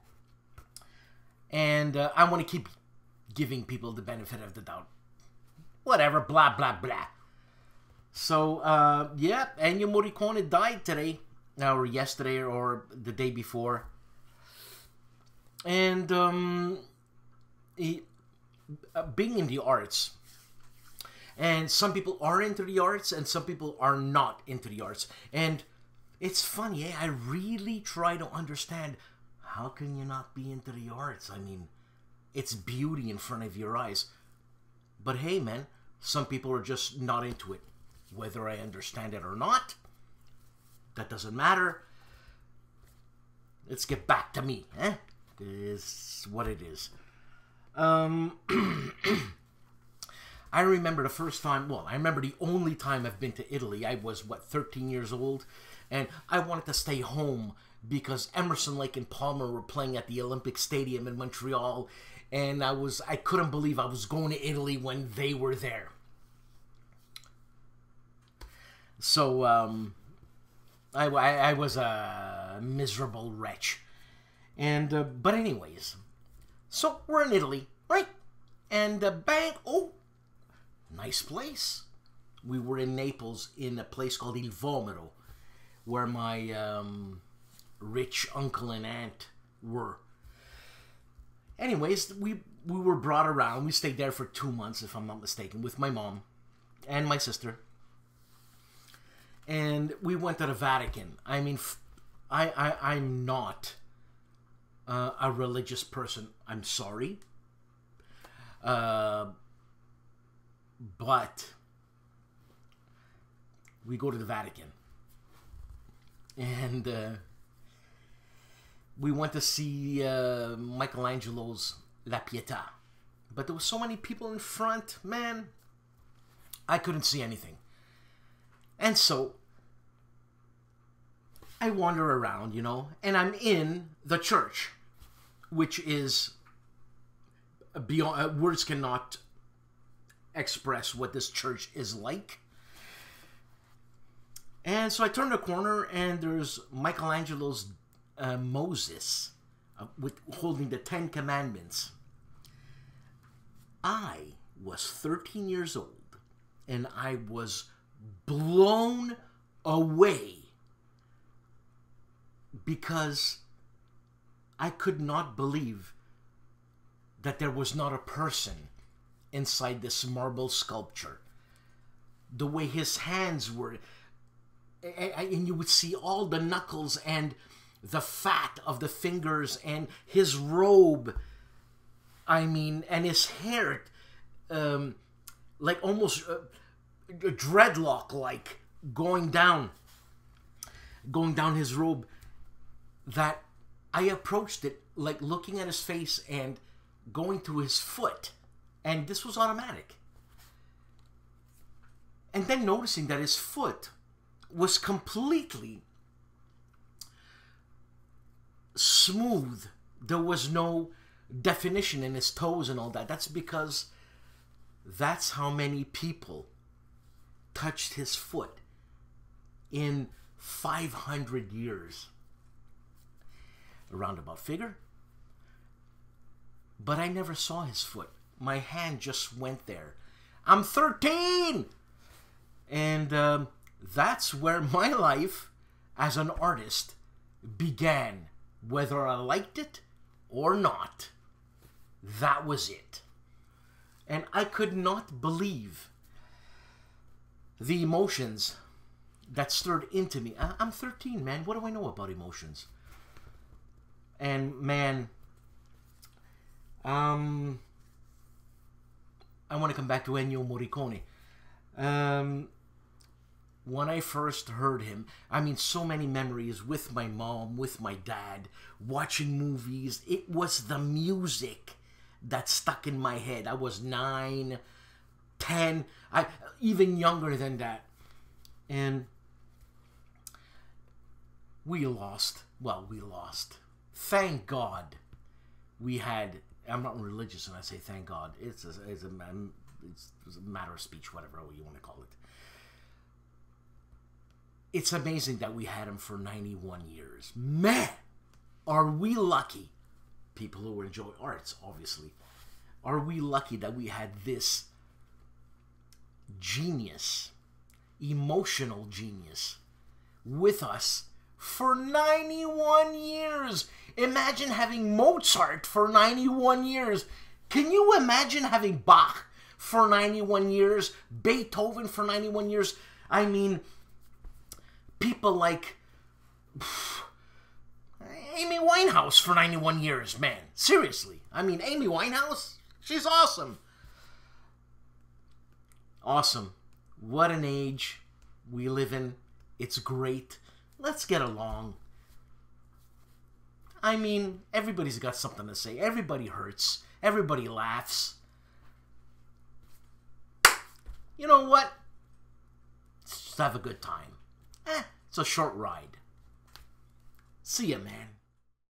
And uh, I want to keep giving people the benefit of the doubt. Whatever, blah, blah, blah. So, uh, yeah, Ennio Morricone died today, or yesterday, or the day before. And, um, he, uh, being in the arts, and some people are into the arts, and some people are not into the arts. And it's funny, eh? I really try to understand, how can you not be into the arts? I mean, it's beauty in front of your eyes. But hey, man, some people are just not into it. Whether I understand it or not, that doesn't matter. Let's get back to me, eh? It's what it is. Um, I remember the first time, well, I remember the only time I've been to Italy. I was, what, thirteen years old? And I wanted to stay home because Emerson, Lake and Palmer were playing at the Olympic Stadium in Montreal. And I was, I couldn't believe I was going to Italy when they were there. So, um, I, I, I was a miserable wretch. And, uh, but anyways, so we're in Italy, right? And, uh, bang, oh, nice place. We were in Naples in a place called Il Vomero, where my, um, rich uncle and aunt were. Anyways, we, we were brought around. We stayed there for two months, if I'm not mistaken, with my mom and my sister. And we went to the Vatican. I mean, I, I, I'm not uh, a religious person. I'm sorry. Uh, but we go to the Vatican. And uh, we went to see uh, Michelangelo's La Pietà. But there were so many people in front, man, I couldn't see anything. And so, I wander around, you know, and I'm in the church, which is beyond, uh, words cannot express what this church is like. And so I turn the corner, and there's Michelangelo's uh, Moses uh, with holding the Ten Commandments. I was thirteen years old, and I was blown away because I could not believe that there was not a person inside this marble sculpture. The way his hands were, and you would see all the knuckles and the fat of the fingers, and his robe, I mean, and his hair, um, like almost uh, dreadlock-like, going down, going down his robe, that I approached it, like looking at his face and going to his foot, and this was automatic. And then noticing that his foot was completely smooth. There was no definition in his toes and all that. That's because that's how many people touched his foot in five hundred years. A roundabout figure. But I never saw his foot. My hand just went there. I'm thirteen! And um, that's where my life as an artist began. Whether I liked it or not, that was it. And I could not believe the emotions that stirred into me. I'm thirteen, man. What do I know about emotions? And man, um, I want to come back to Ennio Morricone. Um, when I first heard him, I mean, so many memories with my mom, with my dad, watching movies. It was the music that stuck in my head. I was nine, ten, I even younger than that. And we lost. Well, we lost. Thank God we had... I'm not religious when I say thank God. It's a, it's a, it's a matter of speech, whatever you want to call it. It's amazing that we had him for ninety-one years. Man, are we lucky, people who enjoy arts, obviously. Are we lucky that we had this genius, emotional genius, with us for ninety-one years? Imagine having Mozart for ninety-one years. Can you imagine having Bach for ninety-one years? Beethoven for ninety-one years? I mean, people like pff, Amy Winehouse for ninety-one years, man. Seriously. I mean, Amy Winehouse, she's awesome. Awesome. What an age we live in. It's great. Let's get along. I mean, everybody's got something to say. Everybody hurts. Everybody laughs. You know what? Let's just have a good time. Eh, it's a short ride. See ya, man.